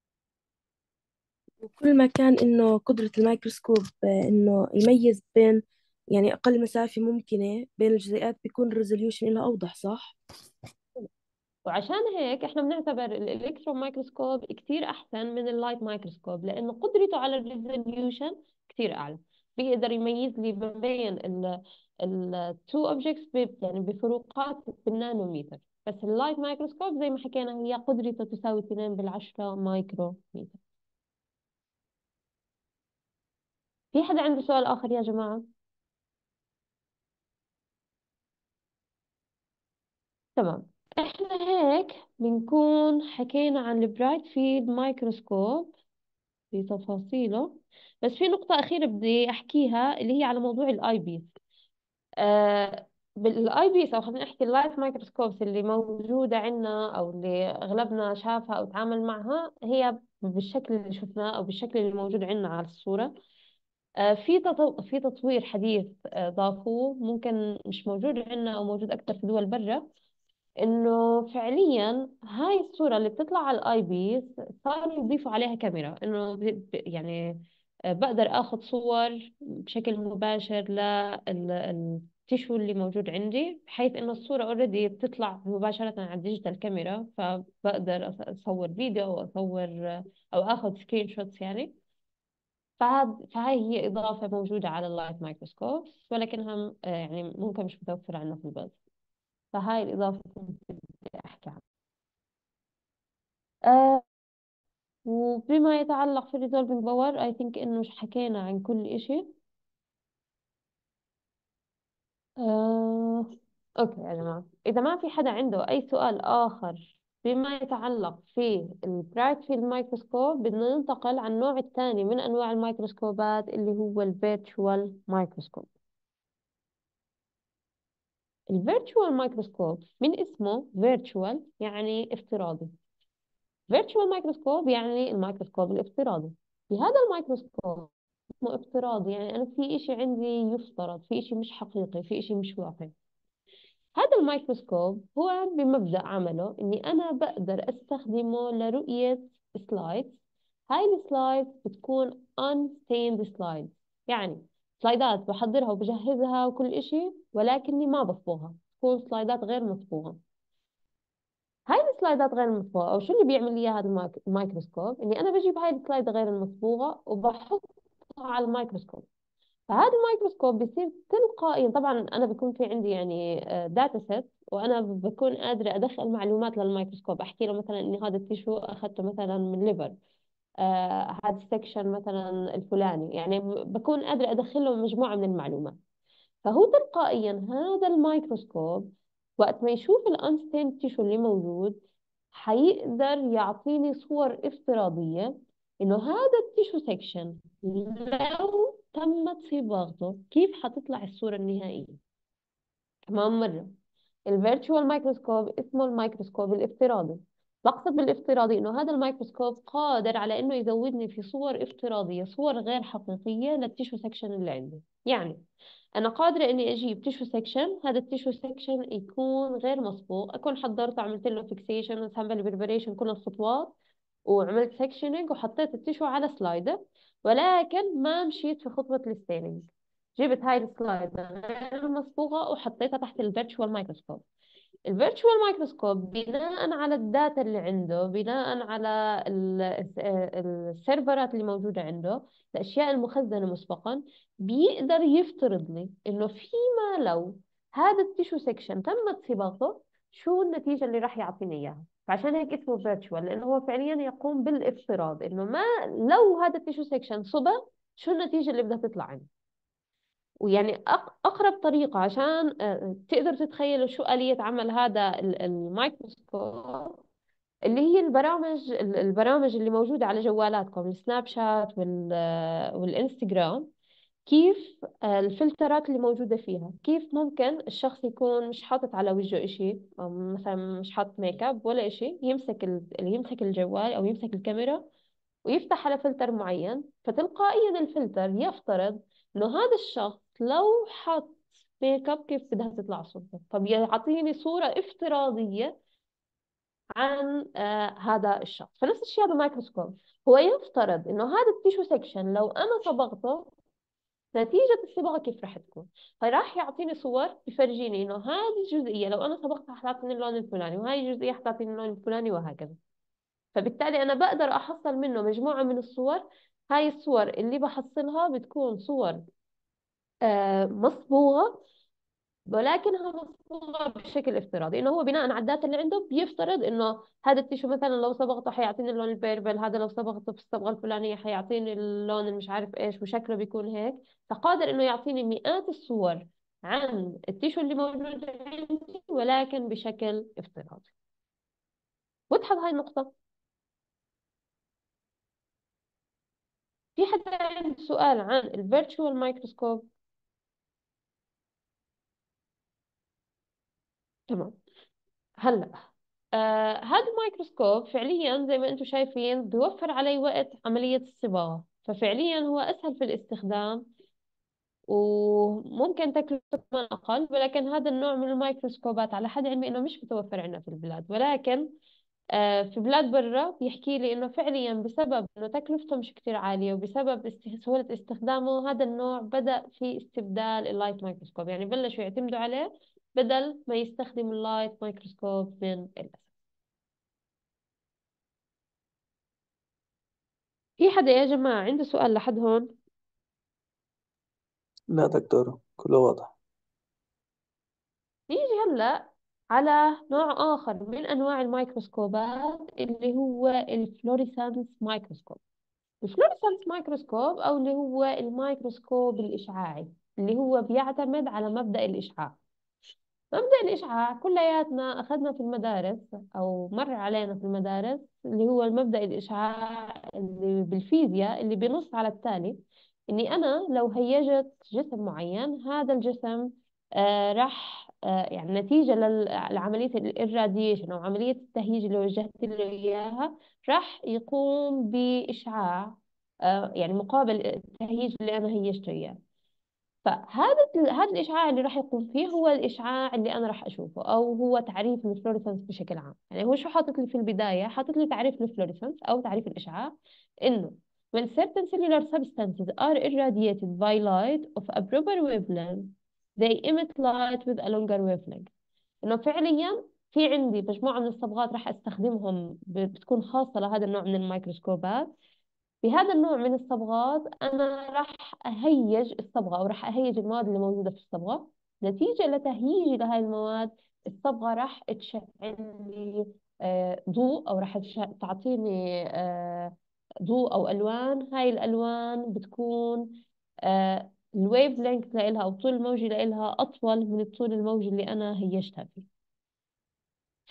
وكل ما كان إنه قدرة الميكروسكوب آه، إنه يميز بين يعني أقل مسافة ممكنة بين الجزيئات بيكون الريزوليوشن لها أوضح، صح؟ وعشان هيك احنا بنعتبر الالكترون مايكروسكوب كتير احسن من اللايت مايكروسكوب، لانه قدرته على الريزوليوشن كتير اعلى. بيقدر يميز لي ما بين ال التو اوبجكتس يعني بفروقات بالنانومتر. بس اللايت مايكروسكوب زي ما حكينا هي قدرته تساوي اثنين بالعشرة مايكرومتر. في حدا عنده سؤال اخر يا جماعة؟ تمام. احنا هيك بنكون حكينا عن البرايت فيلد مايكروسكوب بتفاصيله. بس في نقطة أخيرة بدي أحكيها اللي هي على موضوع الآي بيس. آه بالاي بيس او خلينا نحكي اللايت مايكروسكوبس اللي موجودة عندنا او اللي اغلبنا شافها او تعامل معها هي بالشكل اللي شفناه او بالشكل اللي موجود عندنا على الصورة. آه في تطو... في تطوير حديث آه ضافوه ممكن مش موجود عندنا او موجود اكثر في دول برا. انه فعليا هاي الصورة اللي بتطلع على الاي بيس صاروا يضيفوا عليها كاميرا، انه ب- ب- يعني آه، بقدر اخذ صور بشكل مباشر للتيشو اللي موجود عندي، بحيث انه الصورة اوريدي بتطلع مباشرة على الديجيتال كاميرا، فبقدر أص- اصور فيديو او اصور آه، او اخذ سكرين شوتس يعني. فهاد فهاي هي اضافة موجودة على اللايت مايكروسكوب، ولكنها آه، يعني ممكن مش متوفرة عندنا في البلد. فهاي الإضافة كنت بدي أحكي عنها. آه وبما يتعلق في الريزولفينج باور اي ثينك انه حكينا عن كل إشي. آه اوكي يا جماعة، اذا ما في حدا عنده اي سؤال اخر بما يتعلق في البرايت فيلد مايكروسكوب، بدنا ننتقل على النوع الثاني من انواع الميكروسكوبات اللي هو الفيرتشوال مايكروسكوب. الفيرتشوال مايكروسكوب من اسمه فيرتشوال يعني افتراضي. فيرتشوال مايكروسكوب يعني الميكروسكوب الافتراضي. في هذا الميكروسكوب اسمه افتراضي يعني أنا في إشي عندي يفترض، في إشي مش حقيقي، في إشي مش واقعي. هذا الميكروسكوب هو بمبدأ عمله إني أنا بقدر أستخدمه لرؤية سلايدز. هاي السلايدز بتكون unstained slides، يعني سلايدات بحضرها وبجهزها وكل إشي ولكني ما بصبغها، تكون سلايدات غير مصبوغة. هاي السلايدات غير المصبوغة او شو اللي بيعمل لي هذا المايك- الميكروسكوب، اني انا بجيب هاي السلايد غير المصبوغة وبحطها على الميكروسكوب. فهذا الميكروسكوب بيصير تلقائيا، طبعا انا بيكون في عندي يعني داتا سيت وانا بكون قادرة ادخل معلومات للميكروسكوب، احكي له مثلا اني هذا التيشو اخذته مثلا من ليفر، آه هذا السكشن مثلا الفلاني، يعني ب- بكون قادرة ادخل له مجموعة من المعلومات. فهو تلقائيا هذا الميكروسكوب وقت ما يشوف الانستين تيشو اللي موجود حيقدر يعطيني صور افتراضية إنه هذا التيشو سيكشن لو تمت صباغته كيف حتطلع الصورة النهائية. كمان مرة، الفيرتشوال مايكروسكوب اسمه الميكروسكوب الافتراضي. بقصد بالافتراضي إنه هذا الميكروسكوب قادر على إنه يزودني في صور افتراضية، صور غير حقيقية للتيشو سيكشن اللي عندي. يعني أنا قادرة إني أجيب تيشو سيكشن، هذا التيشو سيكشن يكون غير مسبوق، أكون حضرته، عملت له فيكسيشن وسامبل بريبريشن كل الخطوات، وعملت سيكشنينج وحطيت التيشو على سلايدر، ولكن ما مشيت في خطوة الستيننج. جبت هاي السلايدر غير مسبوقة وحطيتها تحت الفيرتشوال مايكروسكوب. الفيرتشوال مايكروسكوب بناء على الداتا اللي عنده، بناء على ال- السيرفرات اللي موجودة عنده، الأشياء المخزنة مسبقا، بيقدر يفترض لي إنه فيما لو هذا التيشو سيكشن تمت صباغته شو النتيجة اللي راح يعطيني إياها. فعشان هيك اسمه فيرتشوال، لأنه هو فعليا يقوم بالافتراض إنه ما لو هذا التيشو سيكشن صبغ شو النتيجة اللي بدها تطلع عندي. ويعني أق- أقرب طريقة عشان آه، تقدر تتخيلوا شو آلية عمل هذا ال- الميكروسكوب، اللي هي البرامج ال- البرامج اللي موجودة على جوالاتكم، السناب شات وال آه، والإنستغرام. كيف آه، الفلترات اللي موجودة فيها، كيف ممكن الشخص يكون مش حاطط على وجهه إشي، أو مثلا مش حاطط ميك اب ولا إشي، يمسك ال... يمسك الجوال أو يمسك الكاميرا ويفتح على فلتر معين، فتلقائيا الفلتر يفترض انه هذا الشخص لو حط ميك اب كيف بدها تطلع صورته، فبيعطيني صورة افتراضية عن آه هذا الشخص. فنفس الشيء بالميكروسكوب، هو يفترض انه هذا التيشو سيكشن لو انا صبغته نتيجة الصبغة كيف راح تكون، فراح يعطيني صور يفرجيني انه هذه الجزئية لو انا صبغتها حتعطيني اللون الفلاني، وهذه الجزئية حتعطيني اللون الفلاني، وهكذا. فبالتالي أنا بقدر أحصل منه مجموعة من الصور. هاي الصور اللي بحصلها بتكون صور آه، مصبوغة، ولكنها مصبوغة بشكل افتراضي، إنه هو بناء على الداتا اللي عنده بيفترض إنه هذا التيشو مثلا لو صبغته حيعطيني اللون البيربل، هذا لو صبغته في الصبغة الفلانية حيعطيني اللون اللي مش عارف إيش، وشكله بيكون هيك. فقادر إنه يعطيني مئات الصور عن التيشو اللي موجود عندي، ولكن بشكل افتراضي. وضحت هاي النقطة؟ في حدا عنده سؤال عن الفيرتشوال مايكروسكوب؟ تمام. هلا آه هذا الميكروسكوب فعليا زي ما انتم شايفين بيوفر علي وقت عملية الصباغة، ففعليا هو أسهل في الاستخدام، وممكن تكلفته كمان أقل. ولكن هذا النوع من الميكروسكوبات على حد علمي إنه مش متوفر عندنا في البلاد، ولكن آه، في بلاد برا بيحكي لي انه فعليا بسبب انه تكلفته مش كتير عالية، وبسبب است- سهولة استخدامه، هذا النوع بدأ في استبدال اللايت مايكروسكوب. يعني بلشوا يعتمدوا عليه بدل ما يستخدموا اللايت مايكروسكوب من الأسف. في حدا يا جماعة عنده سؤال لحد هون؟ لا دكتورة كله واضح. نيجي هلا على نوع آخر من أنواع الميكروسكوبات، اللي هو الفلوريسانس مايكروسكوب. الفلوريسنس مايكروسكوب أو اللي هو الميكروسكوب الإشعاعي، اللي هو بيعتمد على مبدأ الإشعاع. مبدأ الإشعاع كلياتنا أخذنا في المدارس أو مر علينا في المدارس، اللي هو المبدأ الإشعاع اللي بالفيزياء اللي بنص على التالي: إني أنا لو هيجت جسم معين، هذا الجسم آه راح آه يعني نتيجة لل- لعملية الإراديشن أو عملية التهييج اللي وجهت له إياها، راح يقوم بإشعاع آه يعني مقابل التهييج اللي أنا هيجته إياه. فهذا ال- هذا الإشعاع اللي راح يقوم فيه هو الإشعاع اللي أنا راح أشوفه، أو هو تعريف الفلوريسنس بشكل عام. يعني هو شو حاطط لي في البداية؟ حاطط لي تعريف الفلوريسنس أو تعريف الإشعاع، إنه when certain cellular substances are irradiated by light of a proper wavelength they emit light with a longer wavelength. إنه فعليا في عندي مجموعة من الصبغات راح أستخدمهم ب- بتكون خاصة لهذا النوع من الميكروسكوبات. بهذا النوع من الصبغات أنا راح أهيج الصبغة، أو راح أهيج المواد اللي موجودة في الصبغة. نتيجة لتهييجي لهاي المواد، الصبغة راح تشعل لي آه، ضوء، أو راح تش- تعطيني آه، ضوء أو ألوان. هاي الألوان بتكون آه، الويف لينث لإلها أو الطول الموجي لإلها أطول من الطول الموجي اللي أنا هيجتها فيه.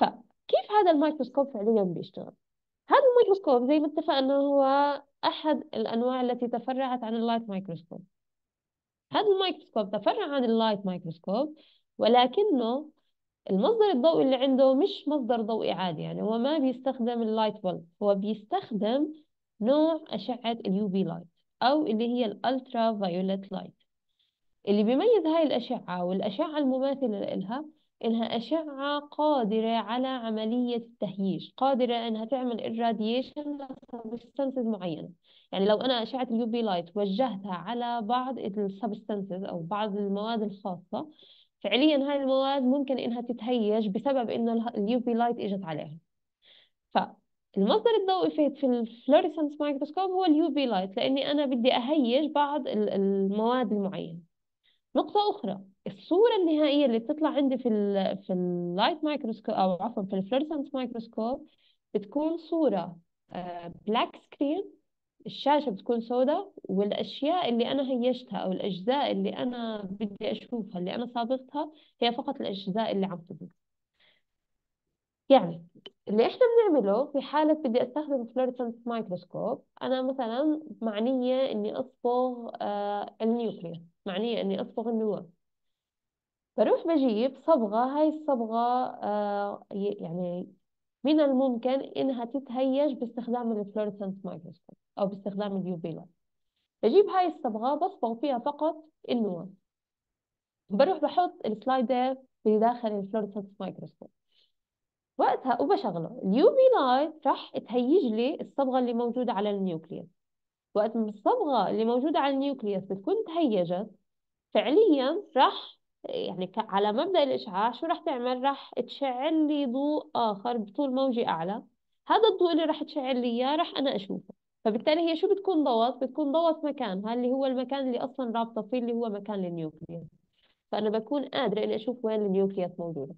كيف هذا الميكروسكوب فعليا بيشتغل؟ هذا الميكروسكوب زي ما اتفقنا هو أحد الأنواع التي تفرعت عن اللايت ميكروسكوب. هذا الميكروسكوب تفرع عن اللايت ميكروسكوب، ولكنه المصدر الضوئي اللي عنده مش مصدر ضوئي عادي، يعني هو ما بيستخدم اللايت بلب، هو بيستخدم نوع أشعة اليو في لايت أو اللي هي الألترا فايوليت لايت. اللي بيميز هاي الأشعة والأشعة المماثلة لها إنها أشعة قادرة على عملية التهييج، قادرة إنها تعمل irradiation لسبستانسز معينة. يعني لو أنا أشعة اليو في لايت وجهتها على بعض السبستانسز أو بعض المواد الخاصة، فعليا هاي المواد ممكن إنها تتهيج بسبب إنه اليو في لايت إجت عليها. فالمصدر الضوئي في في الفلوريسنس مايكروسكوب هو اليو في لايت، لأني أنا بدي أهيج بعض ال- المواد المعينة. نقطة أخرى، الصورة النهائية اللي بتطلع عندي في ال في اللايت مايكروسكوب أو عفوا في الفلوريسنس مايكروسكوب بتكون صورة بلاك سكرين، الشاشة بتكون سوداء، والأشياء اللي أنا هيجتها أو الأجزاء اللي أنا بدي أشوفها اللي أنا صابغتها هي فقط الأجزاء اللي عم تظهر. يعني اللي إحنا بنعمله في حالة بدي أستخدم فلوريسنس مايكروسكوب، أنا مثلا معنية إني أصبغ آه النيوكليوس، معنية إني أصبغ النواة. بروح بجيب صبغة، هاي الصبغة آه ي- يعني من الممكن إنها تتهيج باستخدام الفلوريسنس مايكروسكوب أو باستخدام اليو في لايت. بجيب هاي الصبغة بصبغ فيها فقط النواة، بروح بحط السلايدر في داخل الفلوريسنس مايكروسكوب وقتها وبشغله. اليو في لايت راح تهيج لي الصبغة اللي موجودة على النيوكليوس. وقت ما الصبغة اللي موجودة على النيوكليوس بتكون تهيجت، فعليا راح يعني ك- على مبدأ الإشعاع شو راح تعمل؟ راح تشعل لي ضوء آخر بطول موجي أعلى. هذا الضوء اللي راح تشعل لي إياه راح أنا أشوفه. فبالتالي هي شو بتكون ضوت؟ بتكون ضوت مكان، اللي هو المكان اللي أصلا رابطة فيه اللي هو مكان النيوكليوس. فأنا بكون قادرة إني أشوف وين النيوكليوس موجودة.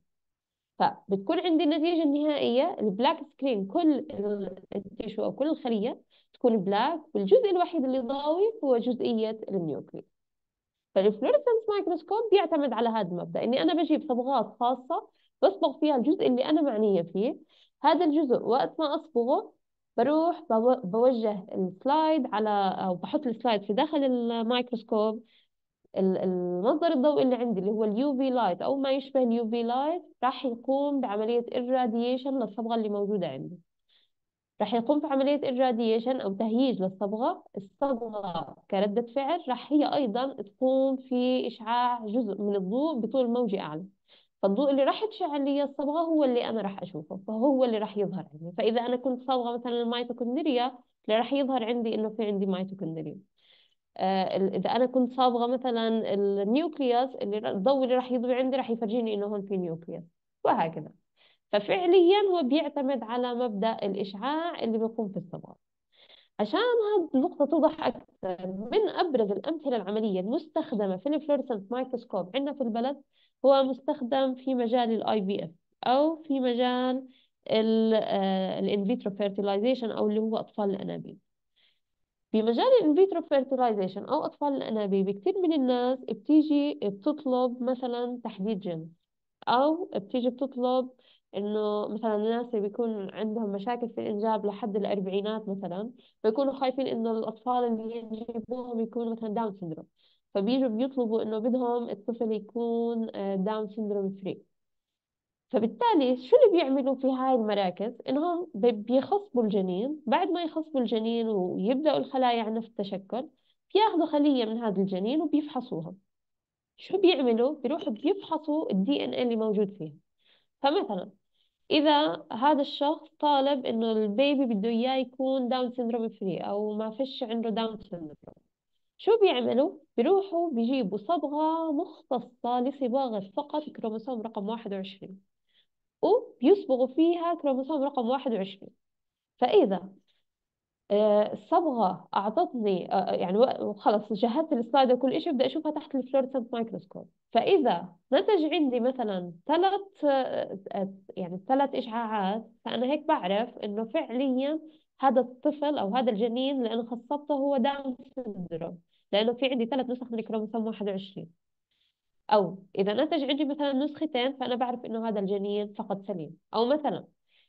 فبتكون عندي النتيجة النهائية البلاك سكرين، كل ال- التيشو أو كل الخلية تكون بلاك، والجزء الوحيد اللي ضاوي هو جزئية النيوكليوس. فالفلوريسنس مايكروسكوب بيعتمد على هذا المبدأ، إني أنا بجيب صبغات خاصة بصبغ فيها الجزء اللي أنا معنية فيه. هذا الجزء وقت ما أصبغه بروح بو- بوجه السلايد على أو بحط السلايد في داخل الميكروسكوب. ال- المصدر الضوئي اللي عندي اللي هو اليو في لايت أو ما يشبه اليو في لايت راح يقوم بعملية irradiation للصبغة اللي موجودة عندي. راح يقوم في عملية irradiation أو تهييج للصبغة. الصبغة كردة فعل راح هي أيضا تقوم في إشعاع جزء من الضوء بطول موجي أعلى. فالضوء اللي راح تشعل لي الصبغة هو اللي أنا راح أشوفه، فهو اللي راح يظهر عندي. فإذا أنا كنت صابغة مثلا الميتوكوندريا، اللي راح يظهر عندي إنه في عندي ميتوكوندريا. آه ال- إذا أنا كنت صابغة مثلا النيوكليوس، اللي الضوء اللي راح يضوي عندي راح يفرجيني إنه هون في نيوكليوس، وهكذا. ففعليا هو بيعتمد على مبدأ الإشعاع اللي بيقوم في الصبغة. عشان هذه النقطة توضح أكثر، من أبرز الأمثلة العملية المستخدمة في الفلورسنت مايكروسكوب عندنا في البلد هو مستخدم في مجال الاي في اف أو في مجال الان فيترو فيرتيلايزيشن أو اللي هو أطفال الأنابيب. في مجال الان فيترو فيرتيلايزيشن أو أطفال الأنابيب كثير من الناس بتيجي بتطلب مثلا تحديد جنس، أو بتيجي بتطلب إنه مثلا الناس اللي بيكون عندهم مشاكل في الإنجاب لحد الأربعينات مثلا، بيكونوا خايفين إنه الأطفال اللي يجيبوهم يكونوا مثلا داون سيندروم، فبيجوا بيطلبوا إنه بدهم الطفل يكون آه، داون سيندروم فري. فبالتالي شو اللي بيعملوا في هاي المراكز؟ إنهم بي- بيخصبوا الجنين. بعد ما يخصبوا الجنين ويبدأوا الخلايا عندنا في التشكل، بياخذوا خلية من هذا الجنين وبيفحصوها. شو بيعملوا؟ بيروحوا بيفحصوا الدي ان ايه اللي موجود فيها. فمثلا إذا هذا الشخص طالب إنه البيبي بده إياه يكون داون سيندروم فري أو ما فيش عنده داون سيندروم، شو بيعملوا؟ بيروحوا بيجيبوا صبغة مختصة لصباغة فقط كروموسوم رقم واحد وعشرين، وبيصبغوا فيها كروموسوم رقم واحد وعشرين. فإذا آه، الصبغة أعطتني آه، يعني و- خلص جهزت السلايد وكل شيء، بدي أشوفها تحت الفلورسنت مايكروسكوب. فإذا نتج عندي مثلا ثلاث يعني ثلاث إشعاعات، فأنا هيك بعرف إنه فعليا هذا الطفل أو هذا الجنين اللي أنا خصبته هو داون سيندروم، لأنه في عندي ثلاث نسخ من الكروموسوم واحد وعشرين. أو إذا نتج عندي مثلا نسختين، فأنا بعرف إنه هذا الجنين فقط سليم. أو مثلا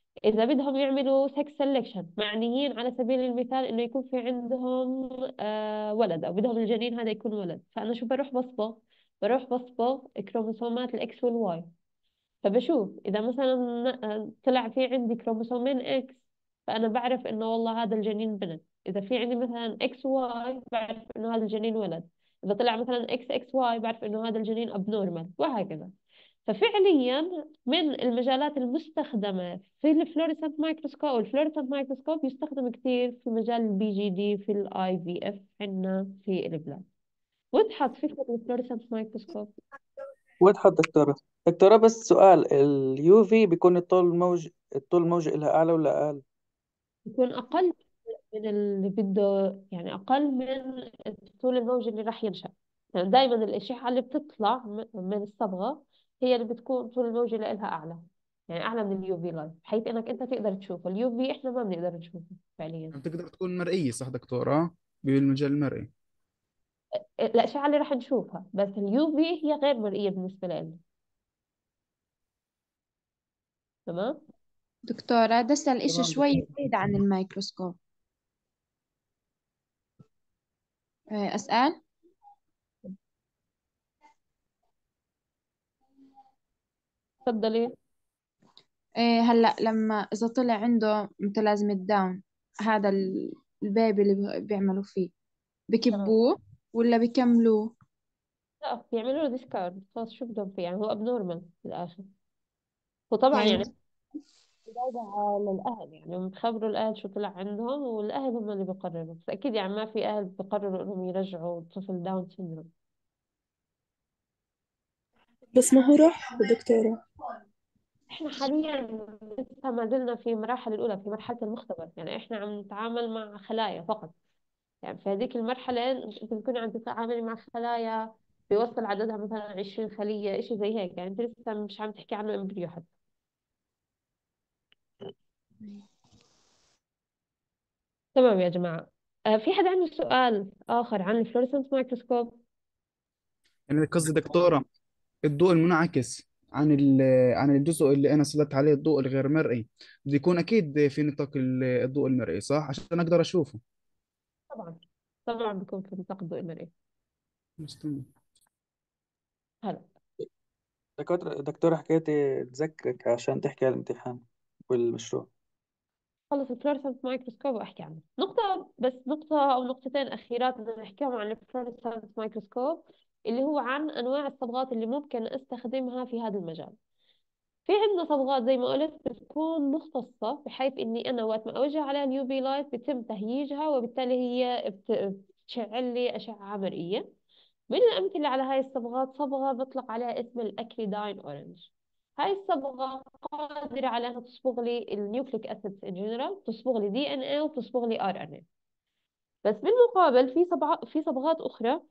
إذا بدهم يعملوا sex selection، معنيين على سبيل المثال إنه يكون في عندهم آه ولد، أو بدهم الجنين هذا يكون ولد، فأنا شو بروح بصبغ؟ بروح بصبغ كروموسومات الإكس والواي. فبشوف إذا مثلا آه، طلع في عندي كروموسومين إكس، فأنا بعرف إنه والله هذا الجنين بنت. إذا في عندي مثلا إكس واي، بعرف إنه هذا الجنين ولد. إذا طلع مثلا إكس إكس واي، بعرف إنه هذا الجنين أبنورمال، وهكذا. ففعليا من المجالات المستخدمة في الفلوريسنت مايكروسكوب، والفلوريسنت مايكروسكوب يستخدم كثير في مجال البي جي دي، في الاي في اف عندنا في البلاد. وضحت فكرة الفلوريسنت مايكروسكوب؟ وضحت دكتورة. دكتورة بس سؤال، اليو في بيكون الطول الموجي الطول الموجي لها أعلى ولا أقل؟ يكون أقل من اللي بده، يعني أقل من الطول الموجي اللي راح ينشأ. يعني دائما الأشعة اللي بتطلع م- من الصبغة هي اللي بتكون طول الموجي لها أعلى، يعني أعلى من اليو في لايت، بحيث إنك أنت تقدر تشوفه. اليو في إحنا ما بنقدر نشوفه فعليا. بتقدر تكون مرئية صح دكتورة بالمجال المرئي؟ الأشعة اللي راح نشوفها، بس اليو في هي غير مرئية بالنسبة لنا. تمام. دكتورة بدي أسأل إشي تمام شوي دكتورة. بعيد عن الميكروسكوب. آه، أسأل. تفضلي. آه، هلأ لما إذا طلع عنده متلازمة داون، هذا ال- البيبي اللي بي- بيعملوا فيه، تمام. بكبوه ولا بيكملوه؟ لا، بيعملوا له ديسكارد، خلاص شو بدهم فيه، يعني هو ابنورمال في الآخر. وطبعا يعني يعني راجع للأهل، يعني بخبروا الأهل شو طلع عندهم، والأهل هم اللي بيقرروا. بس أكيد يعني ما في أهل بيقرروا إنهم يرجعوا طفل داون سيندروم. بس ما هو راح دكتورة. إحنا حاليا لسه ما زلنا في المراحل الأولى، في مرحلة المختبر، يعني إحنا عم نتعامل مع خلايا فقط. يعني في هذيك المرحلة أنت بتكوني عم تتعاملي مع خلايا بيوصل عددها مثلا عشرين خلية، إشي زي هيك. يعني أنت لسه مش عم تحكي عنه إمبريو حتى. تمام يا جماعة. آه في حد عنده سؤال آخر عن الفلوريسنس مايكروسكوب؟ يعني قصدي دكتورة، الضوء المنعكس عن ال- عن الجزء اللي انا سلطت عليه الضوء الغير مرئي بده يكون اكيد في نطاق ال- الضوء المرئي صح عشان اقدر اشوفه. طبعا. طبعا بيكون في نطاق الضوء المرئي. مستمع. هلا. دكتورة دكتورة حكيتي تذكرك عشان تحكي على الامتحان والمشروع. خلص الفلوريسنس مايكروسكوب وأحكي عنه نقطة، بس نقطة أو نقطتين أخيرات بدنا نحكيهم عن الفلوريسنس مايكروسكوب، اللي هو عن أنواع الصبغات اللي ممكن أستخدمها في هذا المجال. في عندنا صبغات زي ما قلت بتكون مختصة، بحيث إني أنا وقت ما أوجه عليها اليو في لايت بيتم تهييجها، وبالتالي هي بت- بتشعل لي أشعة مرئية. من الأمثلة على هاي الصبغات صبغة بطلق عليها اسم الأكريداين أورنج. هاي الصبغة قادرة على أنها تصبغ لي النيوكليك أسيدز إن جنرال، تصبغ لي دي إن إيه، وتصبغ لي آر إن إيه. بس بالمقابل في صبغات في صبغات أخرى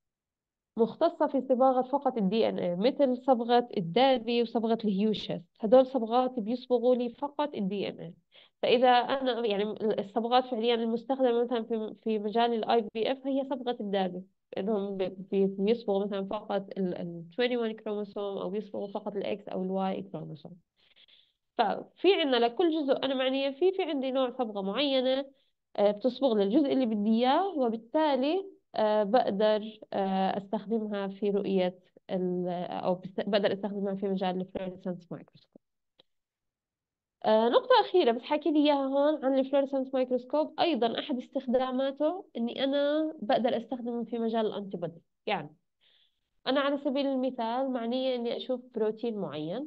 مختصة في صباغة فقط الدي ان ايه، مثل صبغة الدابي وصبغة الهيوشس. هدول صبغات بيصبغوا لي فقط الدي ان ايه. فإذا أنا يعني الصبغات فعليا المستخدمة مثلا في في مجال الاي في اف هي صبغة الدابي، انهم بي- بي- بيصبغوا مثلا فقط ال ال واحد وعشرين كروموسوم، او بيصبغوا فقط الاكس او الواي كروموسوم. ففي عندنا لكل جزء أنا معنية فيه، في عندي نوع صبغة معينة آه، بتصبغ للجزء اللي بدي إياه، وبالتالي آه، بقدر آه، أستخدمها في رؤية ال- أو بست- بقدر أستخدمها في مجال الفلوريسنس مايكروسكوب. آه، نقطة أخيرة بس حكي لي إياها هون عن الفلوريسنس مايكروسكوب، أيضا أحد استخداماته إني أنا بقدر أستخدمه في مجال الأنتيبودي. يعني أنا على سبيل المثال معنية إني أشوف بروتين معين،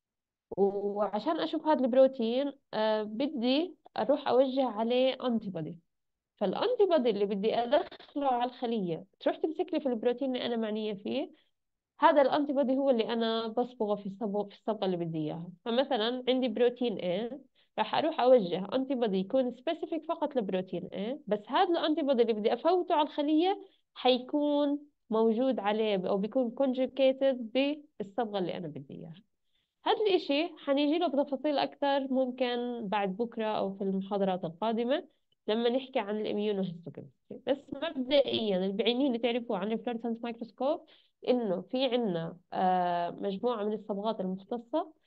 وعشان اشوف هذا البروتين آه بدي اروح اوجه عليه انتي بودي. فالانتي بودي اللي بدي ادخله على الخليه تروح تمسك لي في البروتين اللي انا معنيه فيه. هذا الانتي بودي هو اللي انا بصبغه في الصبغه في الصبغه اللي بدي اياها. فمثلا عندي بروتين A، راح اروح اوجه انتي بودي يكون سبيسيفيك فقط لبروتين A، بس هذا الانتي بودي اللي بدي افوته على الخليه حيكون موجود عليه او بيكون كونجوكيتد بالصبغه اللي انا بدي اياها. هذا الإشي حنيجي له بتفاصيل أكثر ممكن بعد بكرة أو في المحاضرات القادمة لما نحكي عن الإميونوهيستوكيمستري. بس مبدئيا اللي بعينيه اللي تعرفوا عن الفلورسنس مايكروسكوب إنه في عنا آه، مجموعة من الصبغات المختصة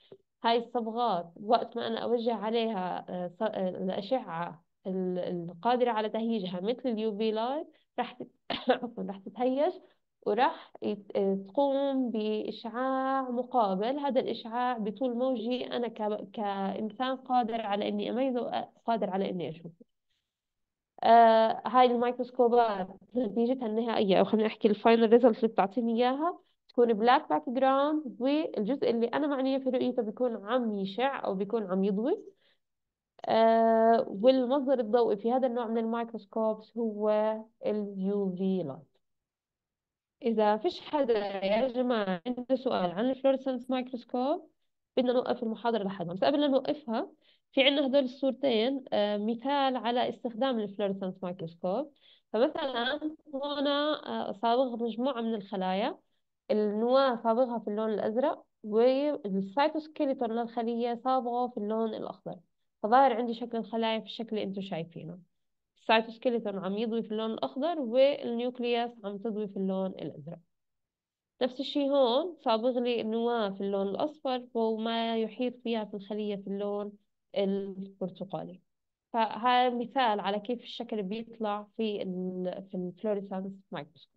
هاي الصبغات وقت ما أنا أوجه عليها آه، ص- آه، الأشعة ال- القادرة على تهييجها مثل اليو في لايت راح تت- عفواً، راح تتهيج، وراح يت- آه، تقوم بإشعاع مقابل. هذا الإشعاع بطول موجي أنا ك- كإنسان قادر على إني أميزه وقادر على إني أشوفه. آه هاي الميكروسكوبات نتيجتها النهائية، أو خلينا نحكي الفاينل ريزلت اللي بتعطيني إياها، تكون بلاك باك جراوند، والجزء اللي أنا معنية في رؤيته بيكون عم يشع أو بيكون عم يضوي. آه والمصدر الضوئي في هذا النوع من الميكروسكوبس هو اليو في لايت. إذا فيش حدا يا جماعة عنده سؤال عن الفلورسنس مايكروسكوب بدنا نوقف المحاضرة لحد بس قبل لا نوقفها في عندنا هدول الصورتين آه، مثال على استخدام الفلورسنس مايكروسكوب. فمثلا هنا آه، صابغ مجموعة من الخلايا، النواة صابغها في اللون الأزرق والسيتوسكيلتون للخلية صابغه في اللون الأخضر. فظاهر عندي شكل الخلايا في الشكل اللي انتم شايفينه، السيتوسكيلتون عم يضوي في اللون الأخضر والنيوكليوس عم تضوي في اللون الأزرق. نفس الشيء هون صابغ لي النواة في اللون الأصفر وما يحيط فيها في الخلية في اللون البرتقالي. فهذا مثال على كيف الشكل بيطلع في ال في الفلوريسانس مايكروسكوب.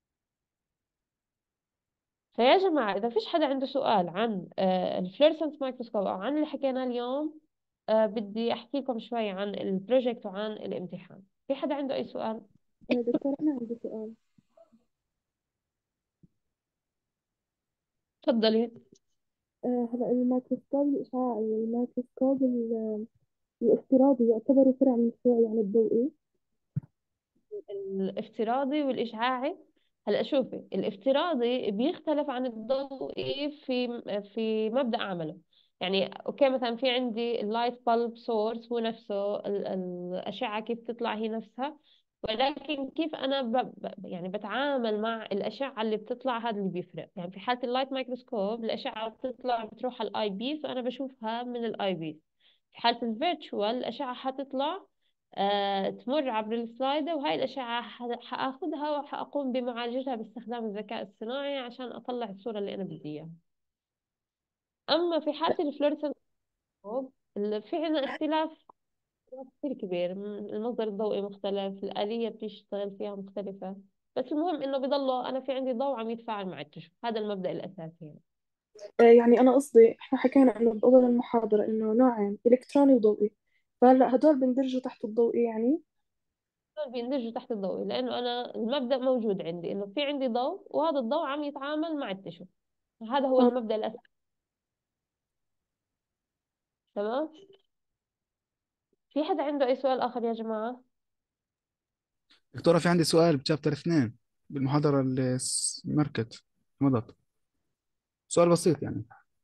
فيا جماعة إذا فيش حدا عنده سؤال عن آه، الفلوريسانس مايكروسكوب أو عن اللي حكيناه اليوم، آه، بدي أحكي لكم شوي عن البروجكت وعن الامتحان. في حدا عنده أي سؤال؟ آه، دكتور أنا عندي سؤال. تفضلي. آه، هلا الميكروسكوب الإشعاعي والميكروسكوب ال- الافتراضي يعتبروا فرع من فروع يعني الضوئي. الافتراضي والإشعاعي، هلا شوفي، الافتراضي بيختلف عن الضوئي في في مبدأ عمله. يعني اوكي مثلا في عندي اللايت بالب سورس هو نفسه ال- الأشعة كيف تطلع هي نفسها، ولكن كيف انا ب... ب- يعني بتعامل مع الأشعة اللي بتطلع هذا اللي بيفرق. يعني في حالة اللايت مايكروسكوب الأشعة بتطلع بتروح على الاي بيس وانا بشوفها من الاي بيس. في حالة الفيرتشوال الأشعة حتطلع آه، تمر عبر السلايدة، وهاي الأشعة ح- حأخذها وحأقوم بمعالجتها باستخدام الذكاء الصناعي عشان أطلع الصورة اللي أنا بدي إياها. أما في حالة الفلورسنت ال- في عنا اختلاف كثير كبير، م- المصدر الضوئي مختلف، الآلية بتشتغل فيها مختلفة، بس المهم إنه بضله أنا في عندي ضوء عم يتفاعل مع التشو. هذا المبدأ الأساسي يعني. آه، يعني أنا قصدي إحنا حكينا إنه بأول المحاضرة إنه نوعين إلكتروني وضوئي، فهلا هدول بندرجوا تحت الضوئي يعني. دول بيندرجوا تحت الضوئي لأنه أنا المبدأ موجود عندي إنه في عندي ضوء وهذا الضوء عم يتعامل مع التشو. هذا هو آه. المبدأ الأساسي. تمام. في حدا عنده أي سؤال آخر يا جماعة؟ دكتورة في عندي سؤال بشابتر اثنين بالمحاضرة اللي س- مركت مضت. سؤال بسيط يعني.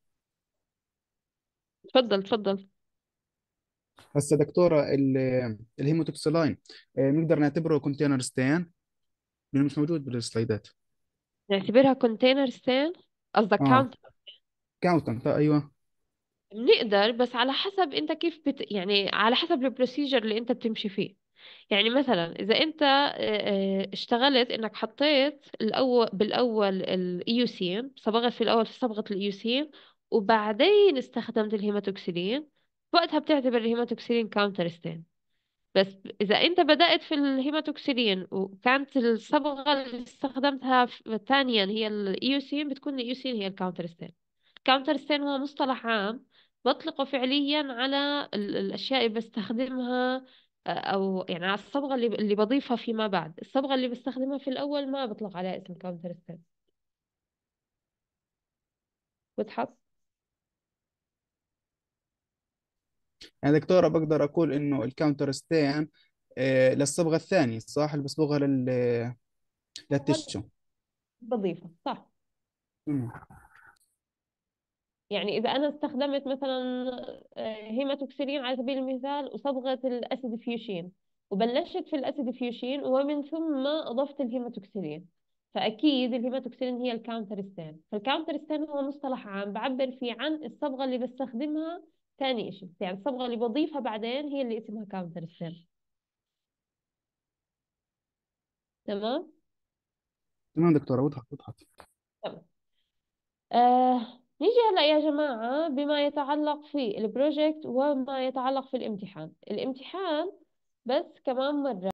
تفضل تفضل. هسه دكتورة ال- الهيموتوكسيلاين آه، نقدر نعتبره كونتينر ستين لأنه مش موجود بالسلايدات. نعتبرها كونتينر ستين؟ قصدك اه كاونت؟ كاونتنت ايوه. بنقدر، بس على حسب انت كيف بت... يعني على حسب البروسيجر اللي انت بتمشي فيه. يعني مثلا اذا انت آه، آه، اشتغلت انك حطيت الاول بالاول الايوسين، صبغت في الاول في صبغة الايوسين وبعدين استخدمت الهيماتوكسيلين، وقتها بتعتبر الهيماتوكسيلين كاونتر ستين. بس إذا أنت بدأت في الهيماتوكسيلين وكانت الصبغة اللي استخدمتها في- ثانيا هي الإيوسين، بتكون الإيوسين هي الكاونترستين. الكاونترستين هو مصطلح عام بطلقه فعليا على ال- الأشياء اللي بستخدمها آه، أو يعني على الصبغة اللي اللي بضيفها فيما بعد. الصبغة اللي بستخدمها في الأول ما بطلق عليها اسم كاونترستين. وضحت؟ يعني دكتورة بقدر أقول إنه الكاونتر ستين آه، للصبغة الثانية صح اللي بصبغها لل للتشو. بضيفها صح. تمام. يعني إذا أنا استخدمت مثلا آه، هيماتوكسيلين على سبيل المثال وصبغة الأسيدوفيوشين، وبلشت في الأسيدوفيوشين ومن ثم أضفت الهيماتوكسيلين، فأكيد الهيماتوكسيلين هي الكاونتر ستين. فالكاونتر ستين هو مصطلح عام بعبر فيه عن الصبغة اللي بستخدمها ثاني إشي، يعني الصبغة اللي بضيفها بعدين هي اللي اسمها كاونتر ستين. تمام؟ تمام دكتورة وضحت وضحت. تمام. آه نيجي هلأ يا جماعة بما يتعلق في البروجكت وما يتعلق في الامتحان. الامتحان بس كمان مرة